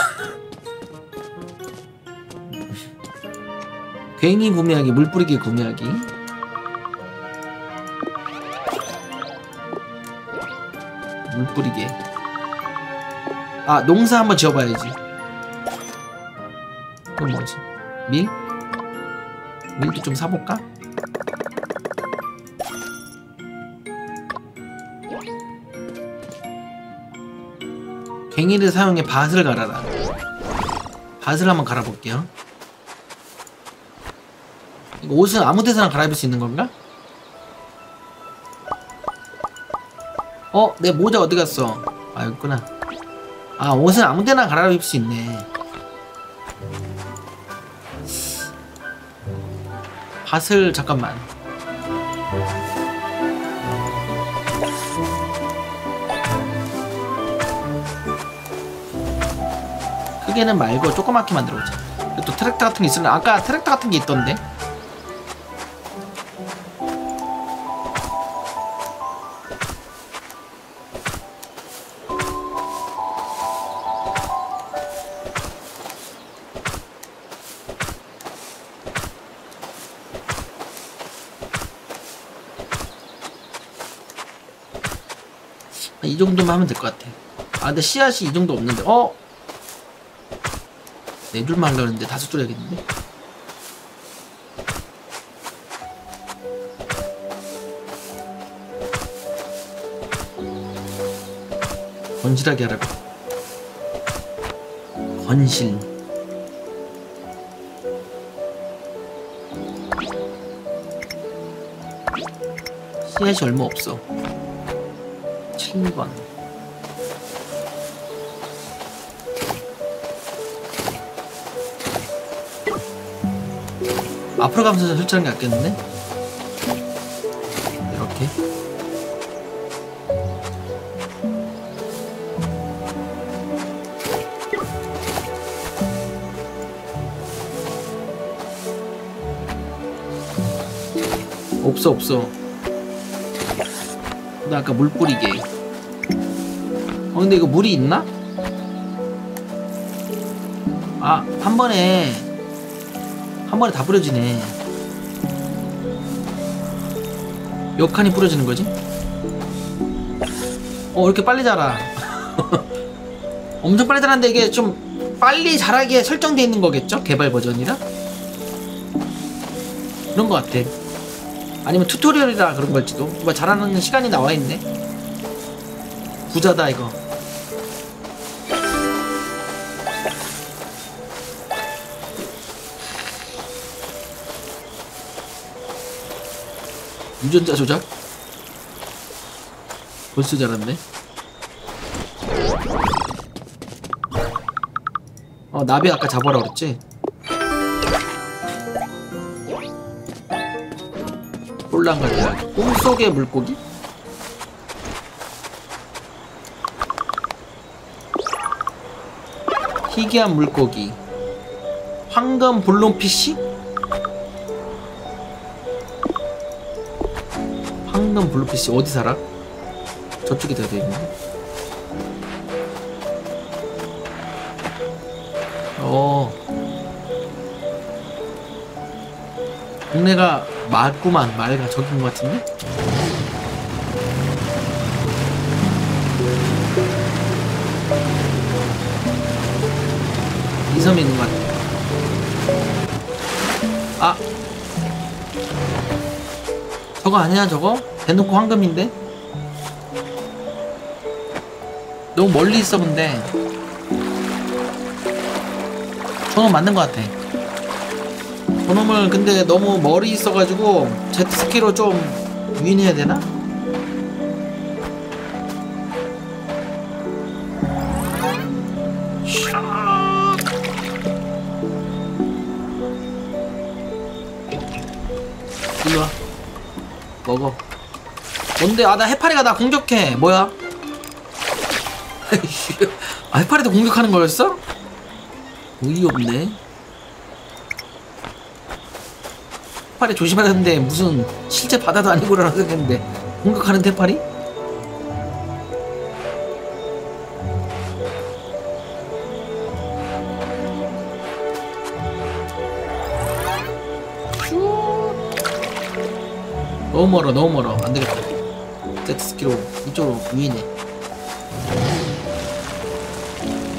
괜히 구매하기, 물 뿌리기 구매하기. 물 뿌리기. 아 농사 한번 지어봐야지. 그럼 뭐지? 밀? 밀도 좀 사볼까? 괭이를 사용해 밭을 갈아라. 밭을 한번 갈아볼게요. 이거 옷은 아무 데서나 갈아입을 수 있는 건가? 어? 내 모자 어디 갔어? 아 여기 있구나. 아 옷은 아무 데나 갈아입을 수 있네. 밭을 잠깐만. 크게는 말고 조그맣게 만들어보자. 또 트랙터 같은 게 있으면 아까 트랙터 같은 게 있던데. 이 정도만 하면 될 것 같아. 아 근데 씨앗이 이 정도 없는데. 어? 네 줄만 하려고 했는데 다섯 줄 해야겠는데. 건실하게 하라고. 건실. 씨앗이 얼마 없어. 칠 번. 앞으로 가면서 설치하는 게 낫겠는데? 이렇게. 없어 없어. 나 아까 물 뿌리게. 어 근데 이거 물이 있나? 아 한 번에 한 번에 다 뿌려지네. 몇 칸이 뿌려지는 거지? 어 이렇게 빨리 자라. 엄청 빨리 자라는데 이게 좀 빨리 자라기에 설정되어 있는 거겠죠? 개발 버전이라? 그런 거 같아. 아니면 튜토리얼이라 그런 걸지도. 뭐 자라는 시간이 나와 있네. 부자다 이거. 유전자 조작? 벌써 자랐네. 어 나비 아까 잡아라 그랬지? 홀랑가 대학. 꿈속의 물고기? 희귀한 물고기. 황금 블룸피쉬? 황금 블루피쉬 어디 살아? 저쪽에 더 돼있네. 어 동네가 맑구만. 맑아. 저긴 것 같은데? 이 섬에 있는 것 같아. 아 저거 아니야 저거? 대놓고 황금인데? 너무 멀리 있어 근데. 저놈 맞는 것 같아. 저놈을 근데 너무 멀리 있어가지고 제트스키로 좀 유인해야 되나? 일로와 먹어. 뭔데? 아 나 해파리가 나 공격해. 뭐야? 아 해파리도 공격하는 거였어? 어이없네. 해파리 조심하는데 무슨 실제 바다도 아니고라고 생각했는데 공격하는 해파리? 너무 멀어 너무 멀어. 안되겠다. 제트스키로 이쪽으로 유인해.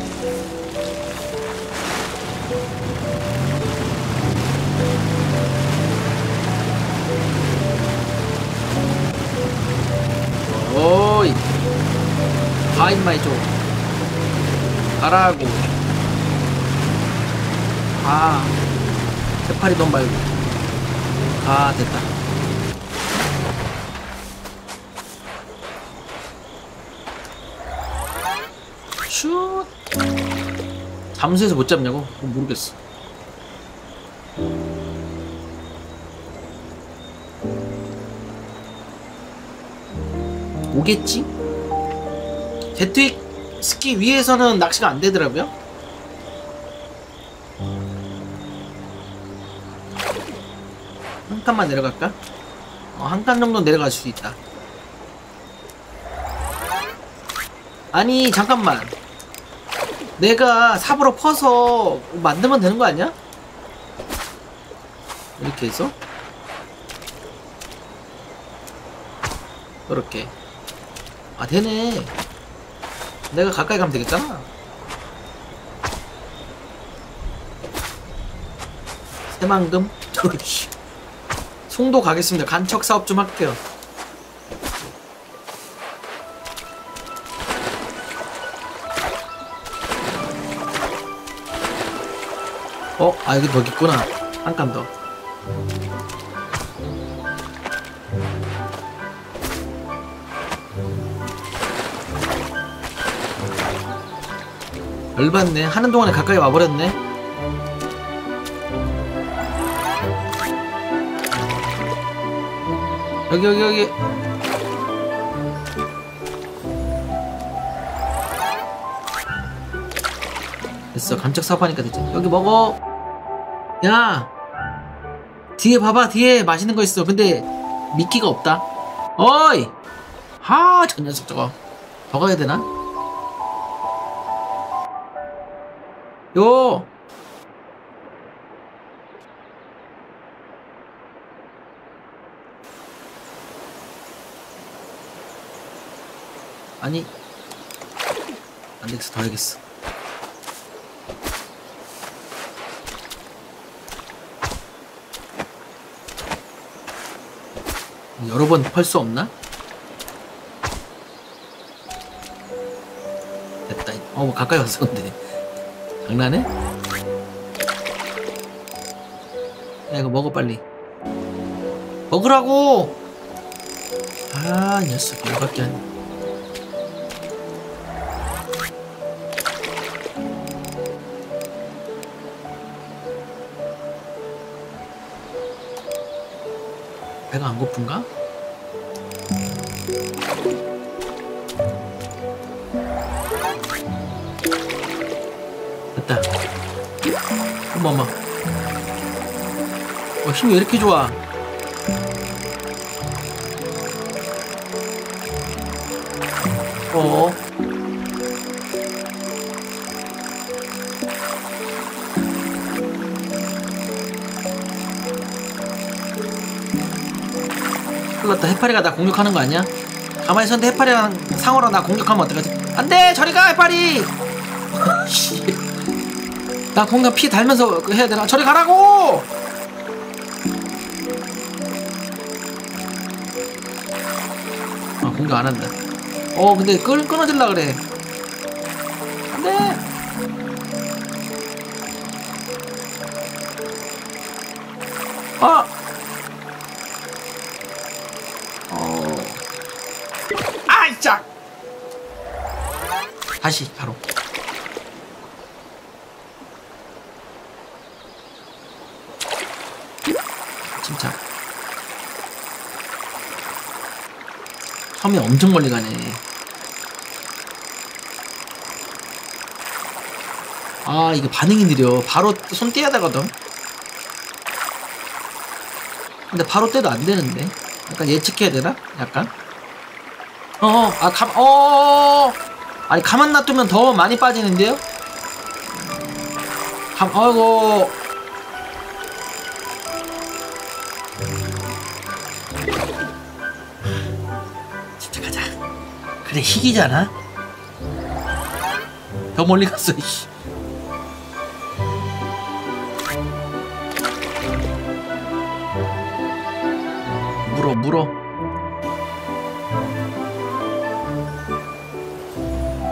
임마 이쪽 가라고. 아 해파리 돈 말고. 아 됐다. 슛. 잠수해서 못 잡냐고? 그건 모르겠어. 오겠지? 제트윅 스키 위에서는 낚시가 안 되더라고요. 한 칸만 내려갈까? 어, 한 칸 정도 내려갈 수 있다. 아니 잠깐만, 내가 삽으로 퍼서 만들면 되는 거 아니야? 이렇게 해서 그렇게. 아 되네. 내가 가까이 가면 되겠잖아. 새만금? 송도 가겠습니다. 간척 사업 좀 할게요. 어? 아 여기 더 있구나. 한 칸 더. 열받네. 하는 동안에 가까이 와버렸네. 여기 여기 여기. 됐어. 감쪽 사업하니까 됐지. 여기 먹어. 야 뒤에 봐봐. 뒤에 맛있는 거 있어. 근데 미끼가 없다. 어이 하 저 녀석 저거 더 가야 되나? 요 아니 안되겠어. 더 해야겠어. 여러 번 펄 수 없나? 됐다. 어 뭐 가까이 왔어. 근데 장난해? 야 이거 먹어 빨리. 먹으라고. 아 이 녀석 열받게 하네. 배가 안 고픈가? 됐다. 어머머. 어, 힘이 왜 이렇게 좋아? 어. 큰일났다. 해파리가 나 공격하는 거 아니야? 가만히 있었는데 해파리랑 상어랑 나 공격하면 어떡하지? 안돼! 저리가 해파리! 나 공격 피 달면서 해야 되나? 저리 가라고! 아 공격 안 한다. 어 근데 끊, 끊어질라 그래. 안돼! 아! 어. 아이 짝! 다시 바로. 침착. 섬이 엄청 멀리 가네. 아 이게 반응이 느려. 바로 손 떼야 되거든. 근데 바로 떼도 안 되는데. 약간 예측해야 되나? 약간. 어어 아 가 어 아니 가만 놔두면 더 많이 빠지는데요? 감 아이고. 진짜 가자. 그래 희귀잖아. 더 멀리 갔어. 이씨. 물어 물어.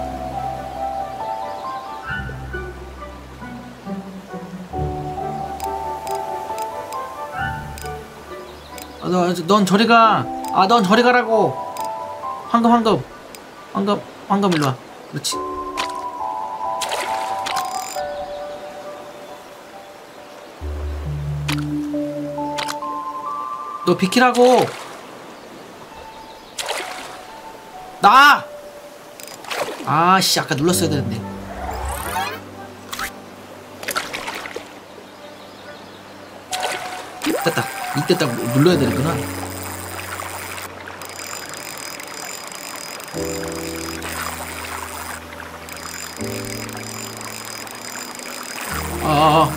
너, 넌 저리 가. 아, 넌 저리 가라고. 황금, 황금. 황금, 황금 일로 와. 그렇지. 너 비키라고. 나! 아씨, 아까 눌렀어야 되는데. 됐다. 이때 딱 눌러야 되는구나. 아,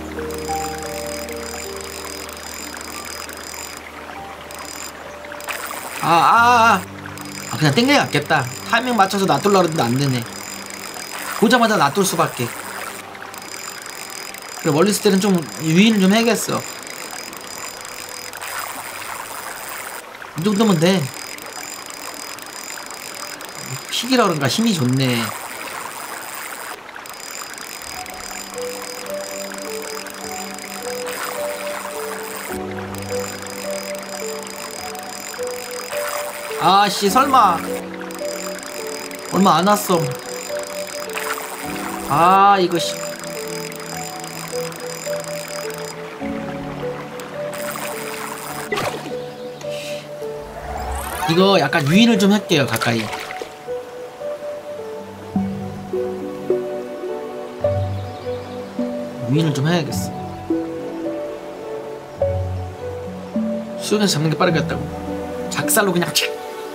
아, 아, 아, 그냥 땡겨야 낫겠다. 타이밍 맞춰서 놔둘라 그랬는데 안 되네. 보자마자 놔둘 수밖에. 그래, 멀리 있을 때는 좀 유인을 좀 해야겠어. 이 정도면 돼. 픽이라 그런가 힘이 좋네. 아씨, 설마 얼마 안 왔어. 아, 이거 씨. 이거 약간 유인을 좀 할게요. 가까이. 유인을 좀 해야겠어. 수영에서 잡는 게 빠르겠다고. 작살로 그냥 칙.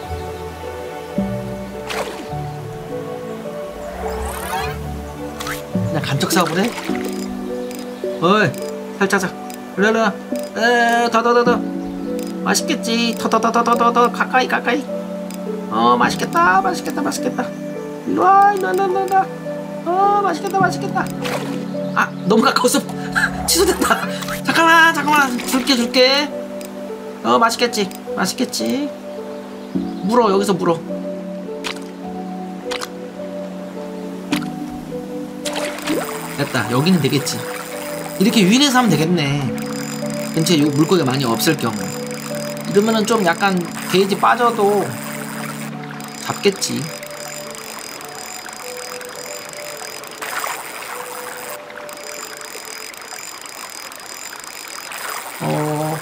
그냥 간척 사업을 해? 어이, 살짝 자. 그래, 그래. 에, 더, 더, 더, 더. 맛있겠지. 더, 더, 더, 더, 더, 더, 더. 가까이, 가까이. 어, 맛있겠다. 맛있겠다. 맛있겠다. 일로와, 일로와, 일로와, 일로와. 어, 맛있겠다. 맛있겠다. 아, 너무 가까워서 취소됐다. 잠깐만, 잠깐만. 줄게, 줄게. 어, 맛있겠지. 맛있겠지. 물어, 여기서 물어. 됐다. 여기는 되겠지. 이렇게 유인해서 하면 되겠네. 근처에 물고기가 많이 없을 경우. 이러면은 좀 약간 게이지 빠져도 잡겠지. 어.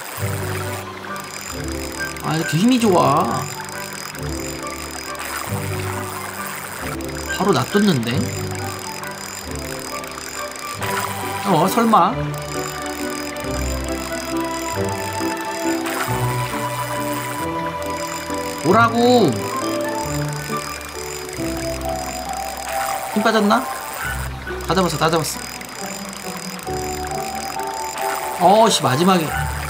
아, 이렇게 힘이 좋아. 바로 놔뒀는데. 어, 설마. 오라고. 힘 빠졌나? 다 잡았어, 다 잡았어. 어씨, 마지막에.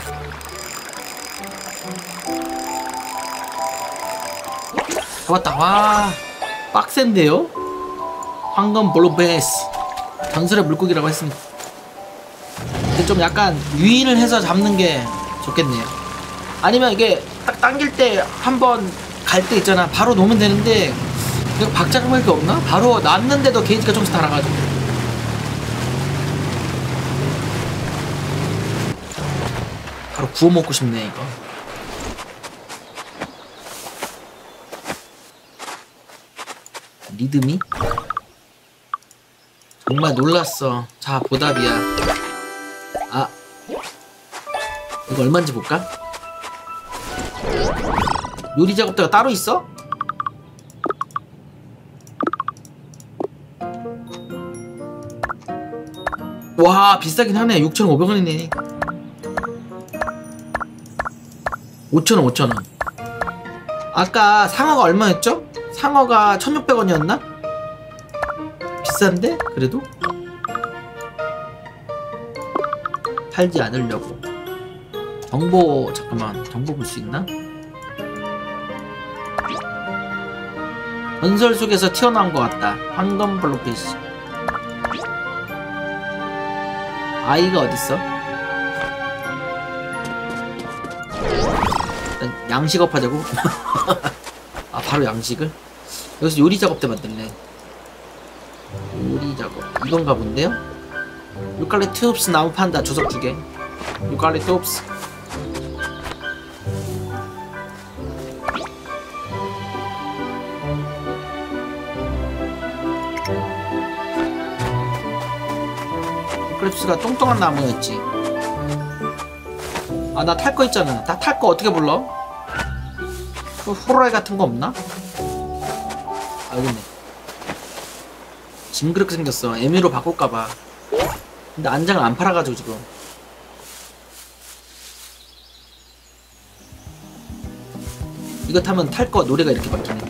잡았다. 와, 빡센데요? 황금 블루베스. 전설의 물고기라고 했습니다. 근데 좀 약간 유인을 해서 잡는 게 좋겠네요. 아니면 이게 딱 당길 때 한번 갈 때 있잖아. 바로 놓으면 되는데 이거 박자감할 게 없나? 바로 놨는데도 게이지가 조금씩 달아가지고. 바로 구워 먹고 싶네 이거. 리듬이? 정말 놀랐어. 자, 보답이야. 아, 이거 얼마인지 볼까? 요리 작업대가 따로 있어? 와, 비싸긴 하네. 육천오백 원이네. 오천 원, 오천 원. 아까 상어가 얼마였죠? 상어가 천육백 원이었나? 비싼데? 그래도? 팔지 않으려고. 정보, 잠깐만. 정보 볼 수 있나? 전설 속에서 튀어나온 것 같다. 황금 블루피쉬. 아이가 어딨어? 일단 양식업 하자고. 아, 바로 양식을? 여기서 요리 작업대 만들래. 요리 작업. 이건가 본데요? 유칼리투스 나무 판다. 주석 두 개. 유칼리투스. 유칼립투스가 똥똥한 나무였지. 아, 나 탈 거 있잖아. 나 탈 거 어떻게 불러? 그 호로라이 같은 거 없나? 아, 여기 있네. 징그럽게 생겼어. 에미로 바꿀까봐. 근데 안장을 안 팔아가지고 지금. 이거 타면 탈 거 노래가 이렇게 바뀌네.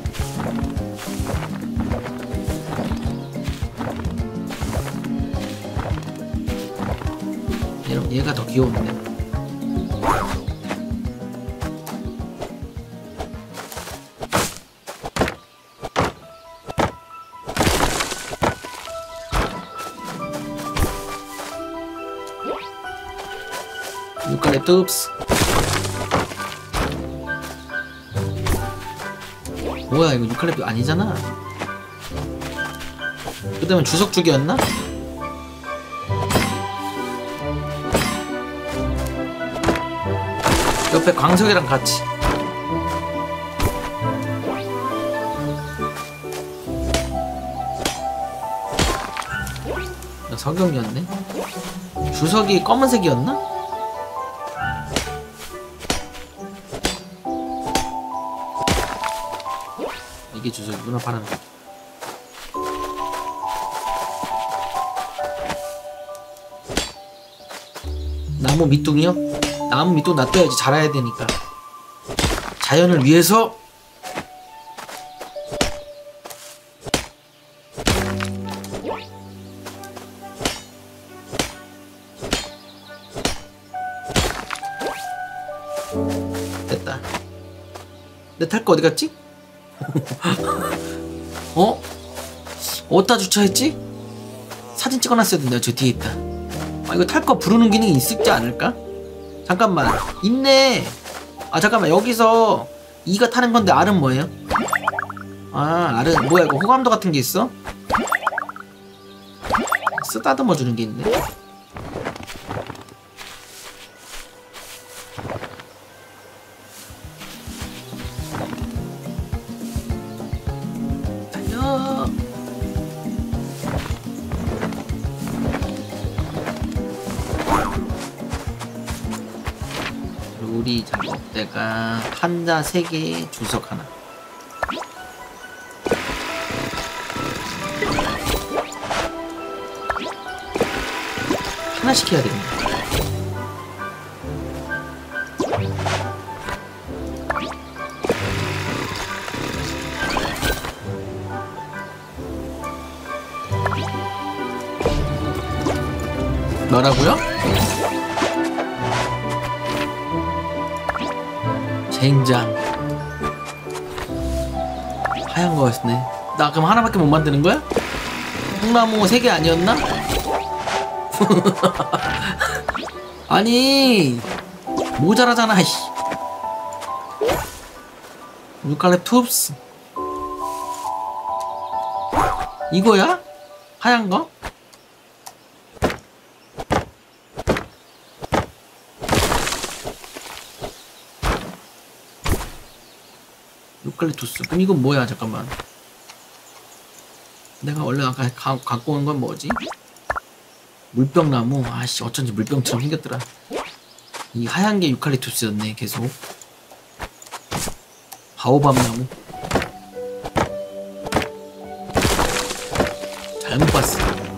얘, 얘가 더 귀여운데. 유칼립투스. 뭐야 이거 유칼립투스 아니잖아. 그 다음에 주석죽이었나? 옆에 광석이랑 같이. 석영이었네. 주석이 검은색이었나? 이게 주석이구나. 파란 거. 나무 밑둥이요? 나무 밑둥 놔둬야지. 자라야 되니까. 자연을 위해서. 됐다. 내 탈 거 어디 갔지? 어? 어디다 주차했지? 사진 찍어놨어야 된다. 저 뒤에 있다. 아, 이거 탈 거 부르는 기능이 있지 않을까? 잠깐만. 있네. 아, 잠깐만. 여기서 이가 타는 건데 R은 뭐예요? 아, R은 뭐야 이거 호감도 같은 게 있어? 쓰다듬어 주는 게 있네. 달려. 요리 작업대가 판자 세 개, 주석 하나. 하나씩 해야 되겠네. 뭐라고요? 젠장. 하얀 거였네. 나 그럼 하나밖에 못 만드는 거야? 통나무 세 개 아니었나? 아니 모자라잖아. 유칼립투스 이거야? 하얀 거? 유칼립투스. 그럼 이건 뭐야? 잠깐만. 내가 원래 아까 가, 갖고 온 건 뭐지? 물병나무. 아씨 어쩐지 물병처럼 생겼더라. 이 하얀 게 유칼립투스였네. 계속 바오밥나무. 잘못 봤어.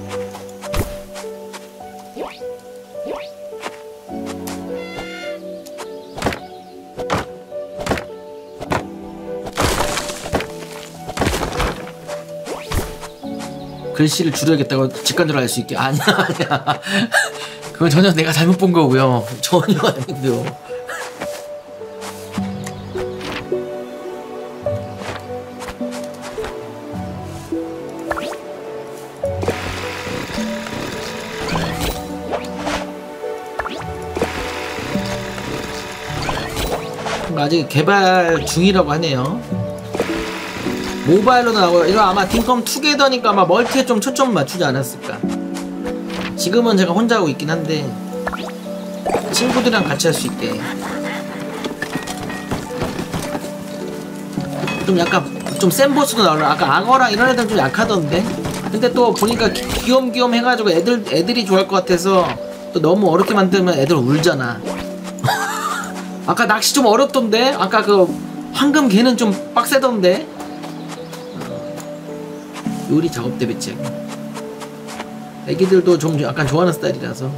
글씨를 줄여야겠다고 직관적으로 알 수 있게. 아니야 아니야. 그건 전혀 내가 잘못 본 거고요. 전혀 아니고요. 아직 개발 중이라고 하네요. 모바일로 나오고. 이거 아마 딩컴 투게더니까 아마 멀티에 좀 초점 맞추지 않았을까. 지금은 제가 혼자 하고 있긴 한데 친구들이랑 같이 할 수 있게. 좀 약간 좀 센 보스도 나오려. 아까 악어랑 이런 애들은 좀 약하던데. 근데 또 보니까 기- 귀염귀염 해가지고 애들 애들이 좋아할 것 같아서 또 너무 어렵게 만들면 애들 울잖아. 아까 낚시 좀 어렵던데? 아까 그 황금 개는 좀 빡세던데? 요리 작업대 배치하기. 애기들도 좀 약간 좋아하는 스타일이라서.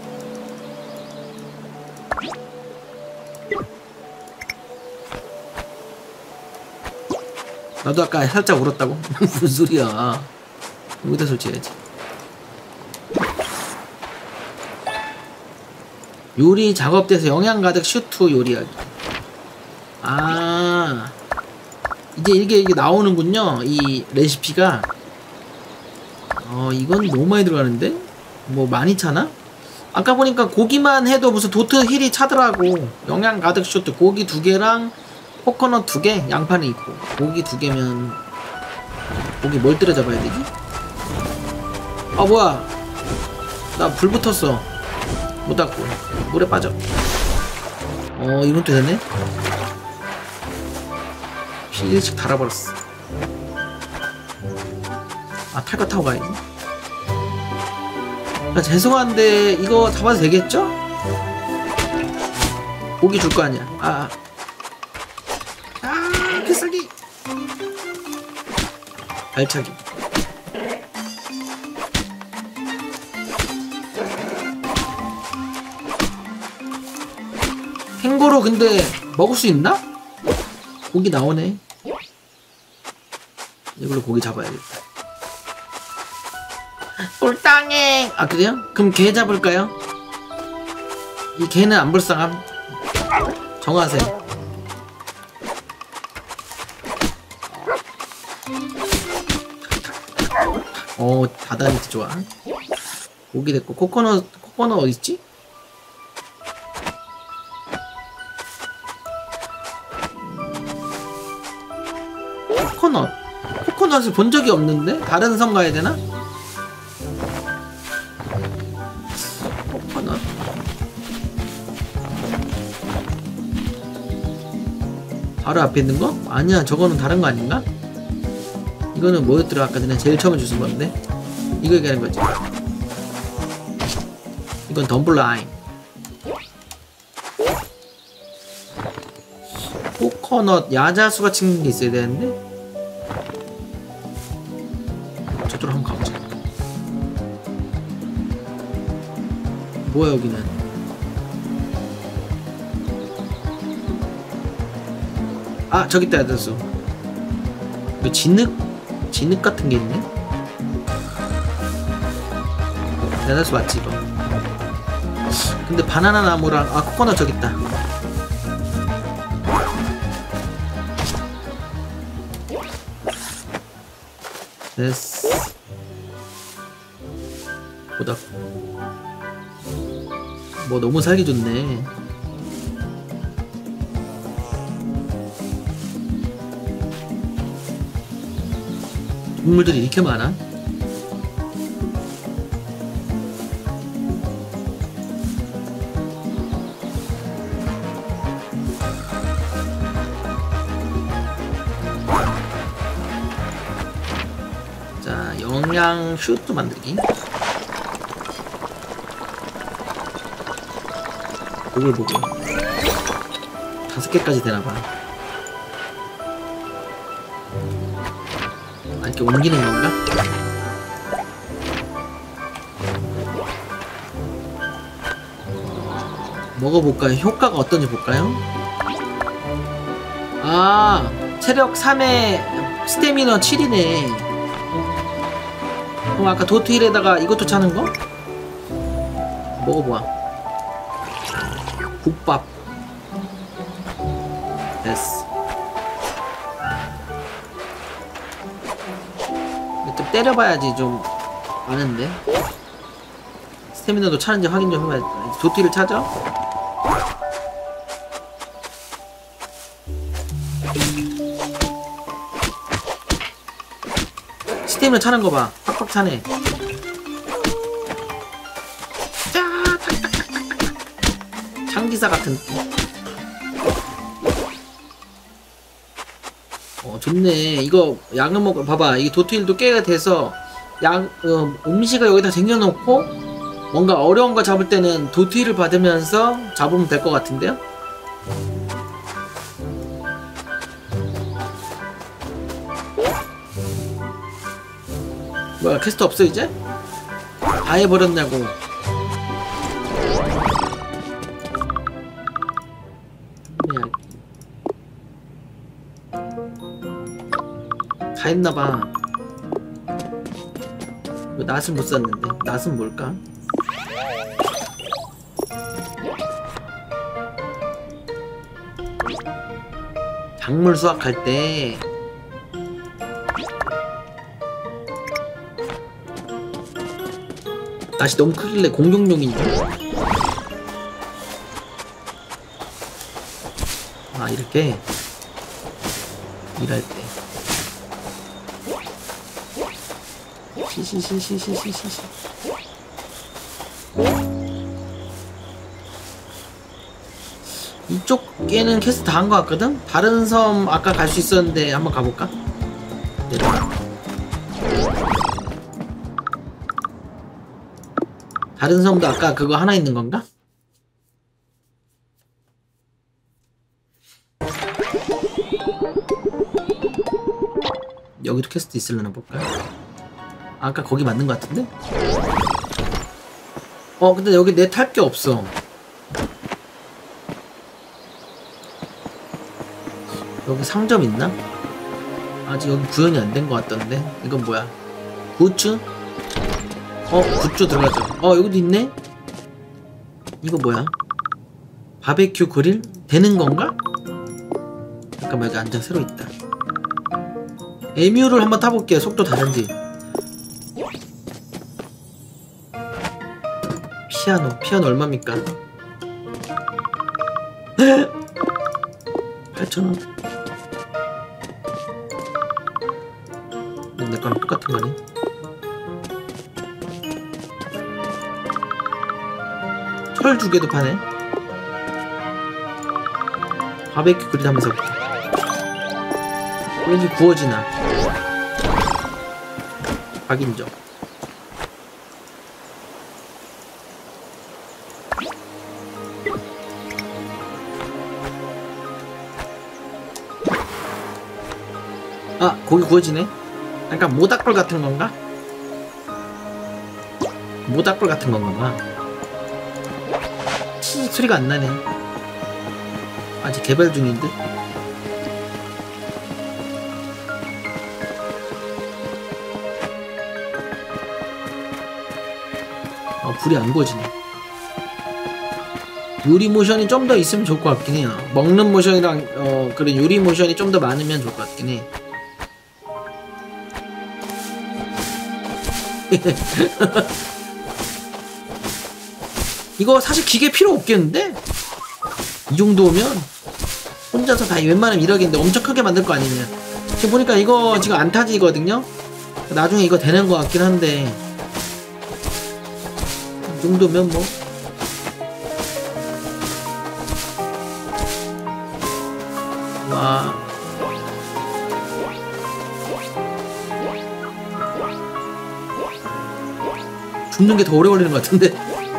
나도 아까 살짝 울었다고? 무슨 소리야. 여기다 설치해야지. 요리 작업대에서 영양 가득 슈트 요리하기. 아, 이제 이게, 이게 나오는군요. 이 레시피가. 어, 이건 너무 많이 들어가는데? 뭐 많이 차나? 아까 보니까 고기만 해도 무슨 도트 힐이 차더라고. 영양 가득 슈트 고기 두 개랑 코코넛 두 개, 양파는 있고. 고기 두 개면 고기 뭘 때려 잡아야 되지? 아 뭐야, 나 불 붙었어. 못 닦고 물에 빠져. 어, 이건 또 되네. 일찍 달아버렸어. 아, 탈 거 타고 가야지. 아, 죄송한데 이거 잡아도 되겠죠? 고기 줄 거 아니야. 아, 아, 필살기. 발차기. 캥거루 근데 먹을 수 있나? 고기 나오네. 이걸로 고기 잡아야겠다. 꿀땅행. 아 그래요? 그럼 개 잡을까요? 이 개는 안 불쌍함. 정하세요. 어, 다다니트 좋아. 고기 됐고. 코코넛 코코넛 어딨지? 코코넛 코코넛을 본 적이 없는데? 다른 성 가야 되나? 코코넛. 바로 앞에 있는 거? 아니야, 저거는 다른 거 아닌가? 이거는 뭐였더라? 아까 전에 제일 처음에 주신 건데. 이거 얘기하는 거지. 이건 덤블라인. 코코넛 야자수 같은 게 있어야 되는데. 저쪽으로 한번 가보자. 뭐야 여기는? 아, 저기 있다. 야자수. 이거 진흙 진흙 같은 게 있네. 야자수 맞지 이거? 근데 바나나 나무랑, 아, 코코넛 저기 있다. 됐어. 보다. 뭐 너무 살기 좋네. 동물들이 이렇게 많아? 자, 영양 슈트 만들기. 보글 보글. 다섯 개까지 되나봐. 아, 이렇게 옮기는 건가? 먹어볼까요? 효과가 어떤지 볼까요? 아, 체력 삼에 스태미너 칠이네. 그럼 아까 도트힐에다가 이것도 차는 거? 먹어봐. 국밥. 됐어. 좀 때려봐야지 좀 아는데. 스태미너도 차는지 확인 좀 해봐야지. 도트힐을 차죠? 스태미너 차는 거 봐. 팍팍 차네. 짜, 탁탁탁탁탁. 장기사 같은 느낌. 어, 좋네. 이거 양을 먹어. 봐봐. 이게 도트힐도 깨가 돼서 약, 어, 음식을 여기다 쟁여놓고 뭔가 어려운 거 잡을 때는 도티를 받으면서 잡으면 될 것 같은데요? 뭐야, 퀘스트 없어 이제? 다 해버렸냐고. 다 했나봐. 이거 낫을 못 샀는데. 낫은 뭘까? 작물 수확할 때 낫이 너무 크길래 공격용인데. 아, 이렇게 일할 때 시시시시시시시. 이쪽에는 퀘스트 다 한 것 같거든? 다른 섬 아까 갈 수 있었는데 한번 가볼까? 내려가. 다른 섬도 아까 그거 하나 있는 건가? 여기도 퀘스트 있으려나 볼까? 아까 거기 맞는 것 같은데? 어 근데 여기 내 탈 게 없어. 여기 상점 있나? 아직 여기 구현이 안 된 것 같던데. 이건 뭐야? 굿즈? 어 굿즈 들어가자. 어 여기도 있네? 이거 뭐야? 바베큐 그릴? 되는 건가? 잠깐만, 여기 안장 새로 있다. 에뮤를 한번 타볼게요. 속도 다른지. 피아노 피아노 얼마입니까? 팔천 원. 내 거랑 똑같은 거네. 철 두 개도 파네. 바베큐 그릴 한번 사볼게. 왠지 구워지나. 박인정. 아, 고기 구워지네. 약간 모닥불 같은 건가? 모닥불 같은 건가 봐. 치즈 소리가 안 나네. 아직 개발 중인 듯. 어, 불이 안 구워지네. 요리 모션이 좀 더 있으면 좋을 것 같긴 해요. 먹는 모션이랑 어, 그런 요리 모션이 좀 더 많으면 좋을 것 같긴 해. 이거 사실 기계 필요 없겠는데? 이 정도면 혼자서 다 웬만하면 일하겠는데 엄청 크게 만들 거 아니냐. 지금 보니까 이거 지금 안 타지거든요? 나중에 이거 되는 거 같긴 한데 이 정도면 뭐 와. 줍는 게 더 오래 걸리는 것 같은데.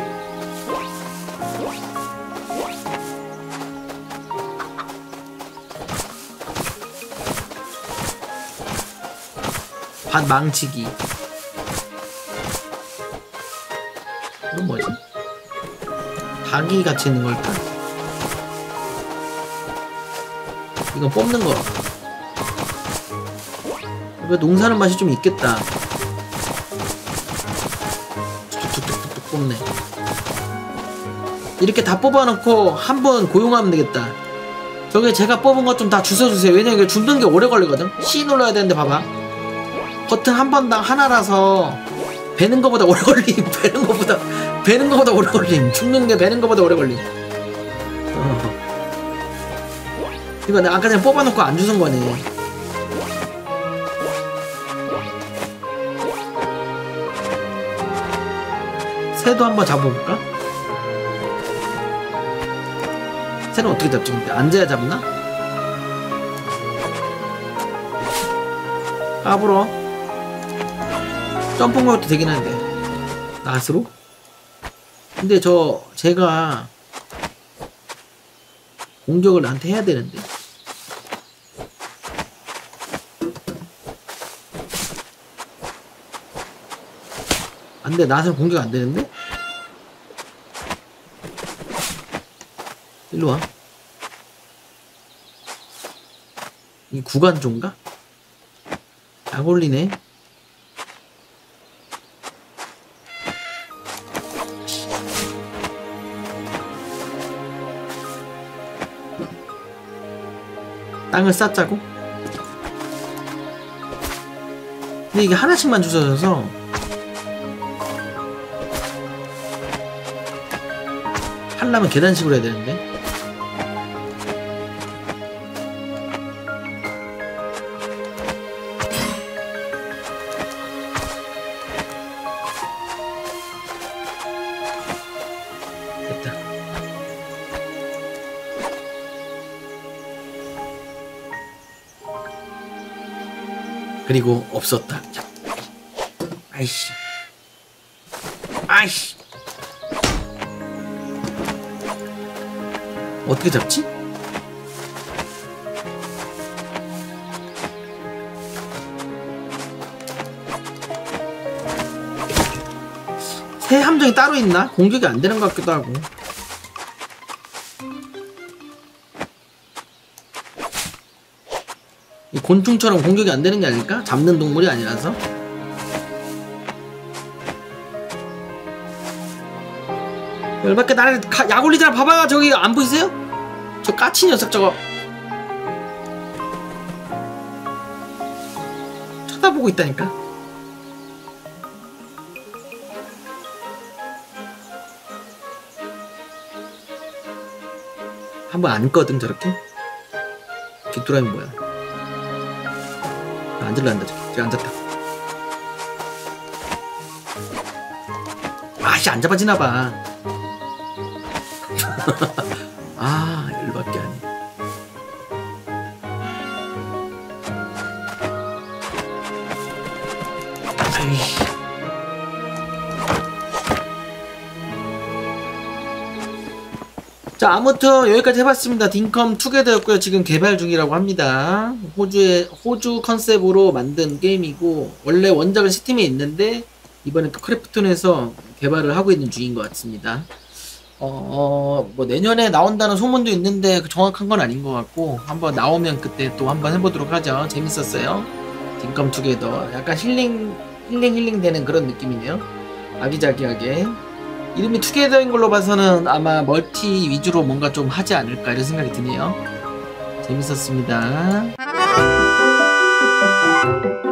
반 망치기. 이건 뭐지? 닭이 같이 있는 걸까? 이건 뽑는 거. 이거 농사는 맛이 좀 있겠다. 툭툭툭툭 뽑네. 이렇게 다 뽑아놓고 한 번 고용하면 되겠다. 저기 제가 뽑은 것 좀 다 주워주세요. 왜냐면 이게 줍는 게 오래 걸리거든? C 눌러야 되는데 봐봐. 버튼 한 번당 하나라서 베는 거보다 오래 걸림. 베는 거보다 베는 거보다 오래 걸림. 죽는 게 베는 거보다 오래 걸림. 어. 이거 내가 아까 전에 뽑아놓고 안 주운 거네. 새도 한번 잡아볼까? 새는 어떻게 잡지 근데? 앉아야 잡나? 까불어. 점프 공격도 되긴 한데 낫으로? 근데 저 제가 공격을 나한테 해야 되는데 안돼. 낫은 공격 안 되는데? 일로와. 이 구간조인가? 약 올리네. 땅을 쌓자고? 근데 이게 하나씩만 주셔져서 하려면 계단식으로 해야 되는데. 됐다. 그리고 없었다. 아이씨. 아이씨. 어떻게 잡지? 새 함정이 따로 있나? 공격이 안 되는 것 같기도 하고. 이 곤충처럼 공격이 안 되는 게 아닐까? 잡는 동물이 아니라서. 열받게 나를 가, 약 올리잖아. 봐봐. 저기 안 보이세요? 저 까치 녀석 저거 쳐다보고 있다니까. 한번 앉거든 저렇게. 귀뚜라미 뭐야. 아, 앉을라 한다 저기. 저기 앉았다. 아씨 안 잡아지나봐. 아 열받게 하네. 아이씨. 자 아무튼 여기까지 해봤습니다. 딩컴 투게더였고요. 지금 개발 중이라고 합니다. 호주의 호주 컨셉으로 만든 게임이고 원래 원작은 스팀에 있는데 이번에 또 크래프톤에서 개발을 하고 있는 중인 것 같습니다. 어, 뭐 내년에 나온다는 소문도 있는데 정확한 건 아닌 것 같고 한번 나오면 그때 또 한번 해보도록 하죠. 재밌었어요. 딩컴 투게더. 약간 힐링 힐링 힐링 되는 그런 느낌이네요. 아기자기하게. 이름이 투게더인 걸로 봐서는 아마 멀티 위주로 뭔가 좀 하지 않을까 이런 생각이 드네요. 재밌었습니다.